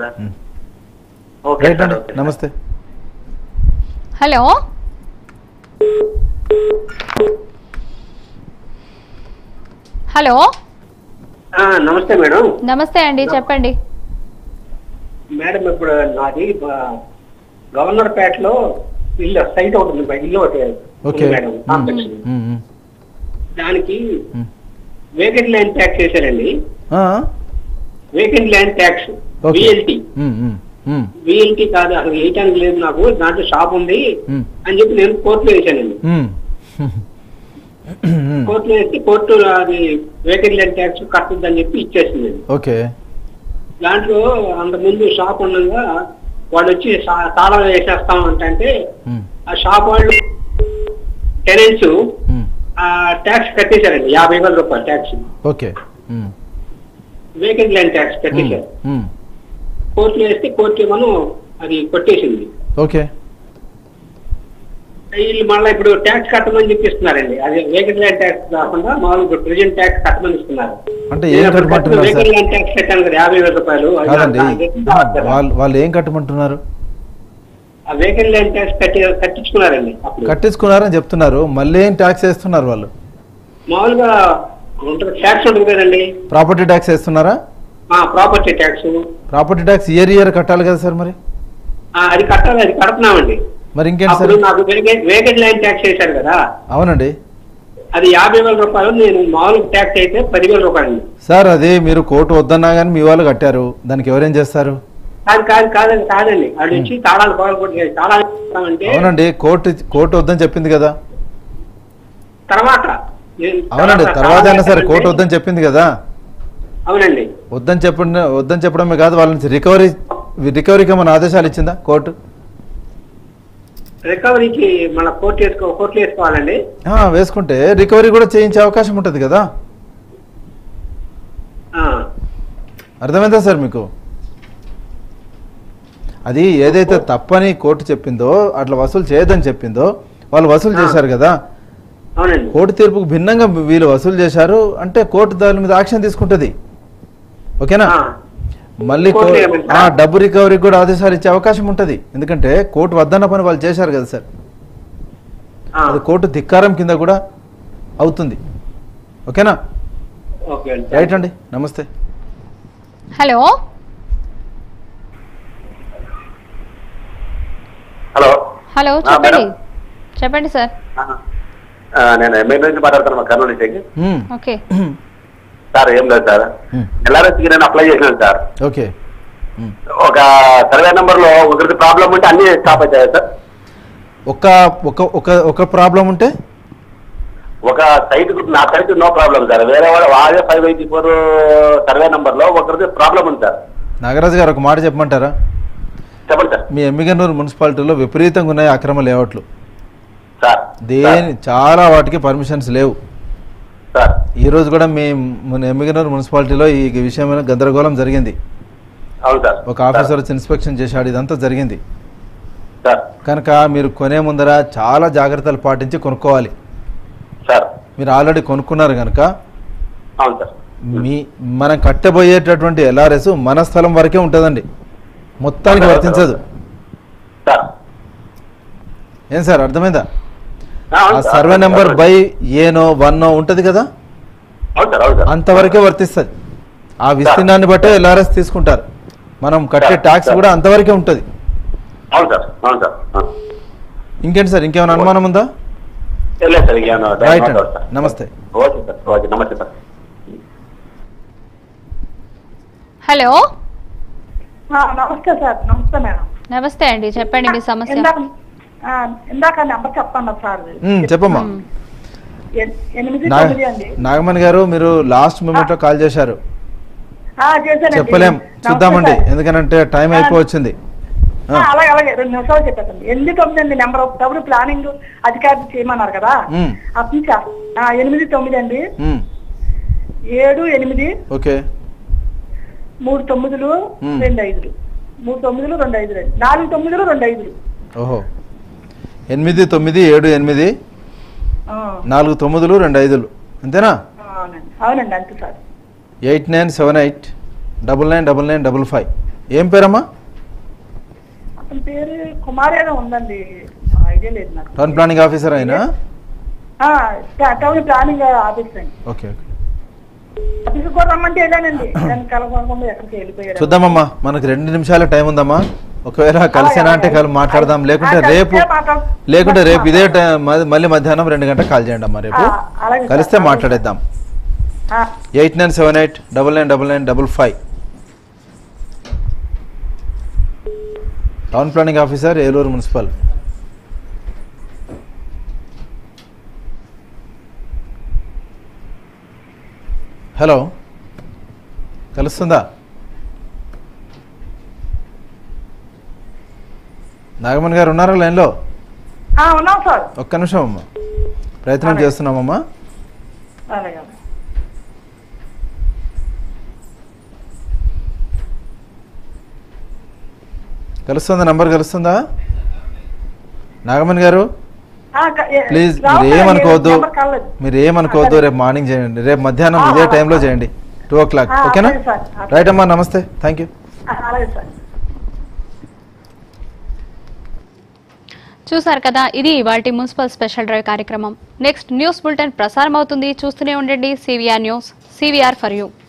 రైట్ అండి, నమస్తే. హలో హలో నమస్తే మేడం. నమస్తే అండి, చెప్పండి. మేడం ఇప్పుడు నాది గవర్నర్ పేటలో ఇల్లు సైట్ ఒకటి ఉంది, ఇల్లు ఒకటి మేడం కాంప్లెక్స్. దానికి వేకెంట్ ల్యాండ్ ట్యాక్స్ వేసారండి. Vacant land tax VLT VLT కాదు, అసలు వేయటానికి లేదు, నాకు దాంట్లో షాప్ ఉంది అని చెప్పి నేను కోర్టులో వేసానండి. కోర్టులో వేస్తే కోర్టు అది వేకెంట్ ల్యాండ్ ట్యాక్స్ కట్టద్దని చెప్పి ఇచ్చేసింది. ఓకే, దాంట్లో అంతకుముందు షాప్ ఉండగా వాళ్ళు వచ్చి తాళం వేసేస్తాం అంటే ఆ షాప్ వాళ్ళు టెనెంట్స్ ఆ ట్యాక్స్ కట్టేశారండి, యాభై వేల రూపాయలు tax. Okay, vacant land tax కట్టేశారు. కోర్టులో వేస్తే కోర్టు ఏమో అది కొట్టేసింది. ఓకే, వీళ్ళు మళ్ళీ ఇప్పుడు ట్యాక్స్ కట్టమని చెప్పిస్తున్నారండి. అది వెహికల్ ల్యాండ్ ట్యాక్స్ కాకుండా మామూలు ప్రెజెంట్ ట్యాక్స్ కట్టమని ఇస్తున్నారు. అంటే ఏం కట్టమంటున్నారు సార్? వెహికల్ ల్యాండ్ ట్యాక్స్ కట్టాను కదా యాభై వేల రూపాయలు. కాదండి, వాళ్ళు వాళ్ళు ఏం కట్టమంటున్నారు? ఆ వెహికల్ ల్యాండ్ ట్యాక్స్ కట్టి కట్టించుకున్నారండి. కట్టించుకున్నారని చెప్తున్నారు, మళ్ళీ ఏం ట్యాక్స్ వేస్తున్నారు వాళ్ళు? మామూలుగా ఉంటుంది ట్యాక్స్ ఉంటుంది కదండి. ప్రాపర్టీ ట్యాక్స్ వేస్తున్నారా? Property tax property tax year year కట్టాలి కదా సార్ మరి? అది కట్టాలి, అది కడుతున్నామండి. మరి ఇంకేంటి సార్? నాకు వెహికల్ ల్యాండ్ ట్యాక్స్ వేశారు కదా. అవునండి. అది యాభై వేల రూపాయలు, నేను మామూలు ట్యాక్స్ అయితే పదివేల రూపాయలు సార్. అది మీరు కోర్టు వద్దన్నా కానీ మీ వాళ్ళు కట్టారు, దానికి ఎవరేం చేస్తారు? కాదు కాదు కాదండి కాదండి అది వచ్చి తాళాలు బాగా కొట్టి తాళాలు అంటే. అవునండి, కోర్టు కోర్టు వద్దని చెప్పింది కదా. తర్వాత అవునండి, తర్వాత అయినా సరే కోర్టు వద్దని చెప్పింది కదా. అవునండి, వద్దని చెప్పండి, వద్దని చెప్పడమే కాదు, వాళ్ళ నుంచి రికవరీ రికవరీకి ఏమైనా ఆదేశాలు ఇచ్చిందా కోర్టు? రికవరీకి మన కోర్టు వేసుకో కోర్టులో వేసుకోవాలండి. వేసుకుంటే రికవరీ కూడా చేయించే అవకాశం ఉంటుంది కదా. అర్థమైందా సార్ మీకు? అది ఏదైతే తప్పని కోర్టు చెప్పిందో, అట్లా వసూలు చేయొద్దని చెప్పిందో వాళ్ళు వసూలు చేశారు కదా. కోర్టు తీర్పుకు భిన్నంగా వీళ్ళు వసూలు చేశారు అంటే కోర్టు దాని మీద యాక్షన్ తీసుకుంటుంది. ఓకేనా? మళ్ళీ డబ్బు రికవరీకి కూడా ఆదేశాలు ఇచ్చే అవకాశం ఉంటుంది. ఎందుకంటే కోర్టు వద్దన్న పని వాళ్ళు చేశారు కదా సార్. అది కోర్టు ధిక్కారం కింద కూడా అవుతుంది. ఓకేనా? రైట్ అండి, నమస్తే. హలో హలో హలో చెప్పండి చెప్పండి సార్. నేను ఎంఏ నుంచి మాట్లాడుతాను, మా కర్నూలు నుంచి. ఓకే సార్, ఏం లేదు సార్, ఎల్ఆర్ఎస్కి నేను అప్లై చేసినాను సార్. ఓకే. ఒక సర్వే నెంబర్ లో ఒకరికి ప్రాబ్లం ఉంటే అన్ని స్టాప్ అవుతాయి సార్. ఒక ఒక ఒక ఒక ప్రాబ్లం ఉంటే ఒక సైట్ నా సైట్ నో ప్రాబ్లం సార్. వేరే వాళ్ళు వాళ్ళే five eighty four survey number లో ఒకరికి ప్రాబ్లం ఉంది సార్. నాగరాజు గారు ఒక మాట చెప్పమంటారా? చెప్పండి సార్. మీ ఎమ్మిగనూరు మున్సిపాలిటీలో విపరీతంగా ఉన్నాయి అక్రమ లేఅవుట్లు. సార్ దేని చాలా వాటికి పర్మిషన్స్ లేవు. ఈ రోజు కూడా మీ ఎమ్మిగనూరు మున్సిపాలిటీలో ఈ విషయమైన గందరగోళం జరిగింది. ఒక ఆఫీసర్ వచ్చి ఇన్స్పెక్షన్ చేశాడు, ఇదంతా జరిగింది. కనుక మీరు కొనే ముందర చాలా జాగ్రత్తలు పాటించి కొనుక్కోవాలి. మీరు ఆల్రెడీ కొనుక్కున్నారు కనుక మీ మనం కట్టబోయేటటువంటి ఎల్ఆర్ఎస్ మన స్థలం వరకే ఉంటుందండి, మొత్తానికి వర్తించదు. ఏం సార్, అర్థమైందా? ఆ సర్వే నెంబర్ బై ఏనో వన్నో ఉంటుంది కదా, అంతవరకే వర్తిస్తుంది. ఆ విస్తీర్ణాన్ని బట్టే ఎల్ఆర్ఎస్ తీసుకుంటారు. మనం కట్టే ట్యాక్స్ కూడా అంతవరకే ఉంటుంది. ఇంకేంటి సార్, ఇంకేమైనా అనుమానం ఉందా? రైట్ అండి, నమస్తే. హలో నమస్తే సార్. నమస్తే మేడం. నమస్తే అండి, చెప్పండి మీ సమస్య. ఇందాక నెంబర్ చెప్పండి సార్. చెప్పమ్మా. నాగమణి గారు, మీరు లాస్ట్ మూమెంట్ లో కాల్ చేశారు. చెప్పలేం, చూద్దామండి, ఎందుకనంటే టైం అయిపోవచ్చింది. అలాగే అలాగే రెండు నిమిషాలు చెప్పేదండి. ఎనిమిది తొమ్మిది అండి నెంబర్. డబ్బులు ప్లానింగ్ అధికారులు చేయమన్నారు కదా, అప్పుడు ఎనిమిది తొమ్మిది అండి, ఏడు ఎనిమిది, ఓకే, మూడు తొమ్మిదిలు రెండు ఐదులు, మూడు తొమ్మిదిలు రెండు ఐదులు అండి, నాలుగు తొమ్మిదిలు రెండు ఐదులు. ఓహో, ఎనిమిది తొమ్మిది ఏడు ఎనిమిది నాలుగు తొమ్మిదిలు రెండు ఐదులు, అంతేనా? అవునండి, అంతే sir. Eight nine seven eight double nine double nine double five. ఏం పేరమ్మా? అతని పేరు కుమార్ ఏదో ఉందండి, ఐడియా లేదు నాకు. టౌన్ ప్లానింగ్ ఆఫీసర్ అయినా? టౌన్ ప్లానింగ్ ఆఫీసర్ అండి. Okay okay. ఆఫీస్ కూడా రమ్మంటే వెళ్ళానండి, కలవకుండా ఎక్కడికి వెళ్ళిపోయారు. చూద్దామమ్మా, మనకు రెండు నిమిషాల టైం ఉందమ్మా. ఒకవేళ కలిసేనా అంటే కాల్ మాట్లాడదాం, లేకుంటే రేపు లేకుంటే రేపు ఇదే టైం మళ్ళీ మధ్యాహ్నం రెండు గంటలకు కాల్ చేయండి అమ్మా. రేపు కలిస్తే మాట్లాడేద్దాం. Eight nine seven eight double nine double nine double five. Town planning officer, Eluru municipal. Hello, కలుస్తుందా? నాగమణి గారు ఉన్నారా లైన్లో? ఒక్క నిమిషం అమ్మా, ప్రయత్నం చేస్తున్నామమ్మా. కలుస్తుందా? నంబర్ కలుస్తుందా? నాగమణి గారు ప్లీజ్ మీరు ఏమనుకోవద్దు మీరు ఏమనుకోవద్దు రేపు మార్నింగ్ చేయండి, రేపు మధ్యాహ్నం ఇదే టైంలో చేయండి, టూ ఓ క్లాక్ ఓకేనా? రైట్ అమ్మా, నమస్తే, థ్యాంక్ యూ. చూసారు కదా, ఇది ఇవాల్టి మున్సిపల్ స్పెషల్ డ్రైవ్ కార్యక్రమం. నెక్స్ట్ న్యూస్ బులెటిన్ ప్రసారం అవుతుంది, చూస్తూనే ఉండండి CVR news, CVR for you.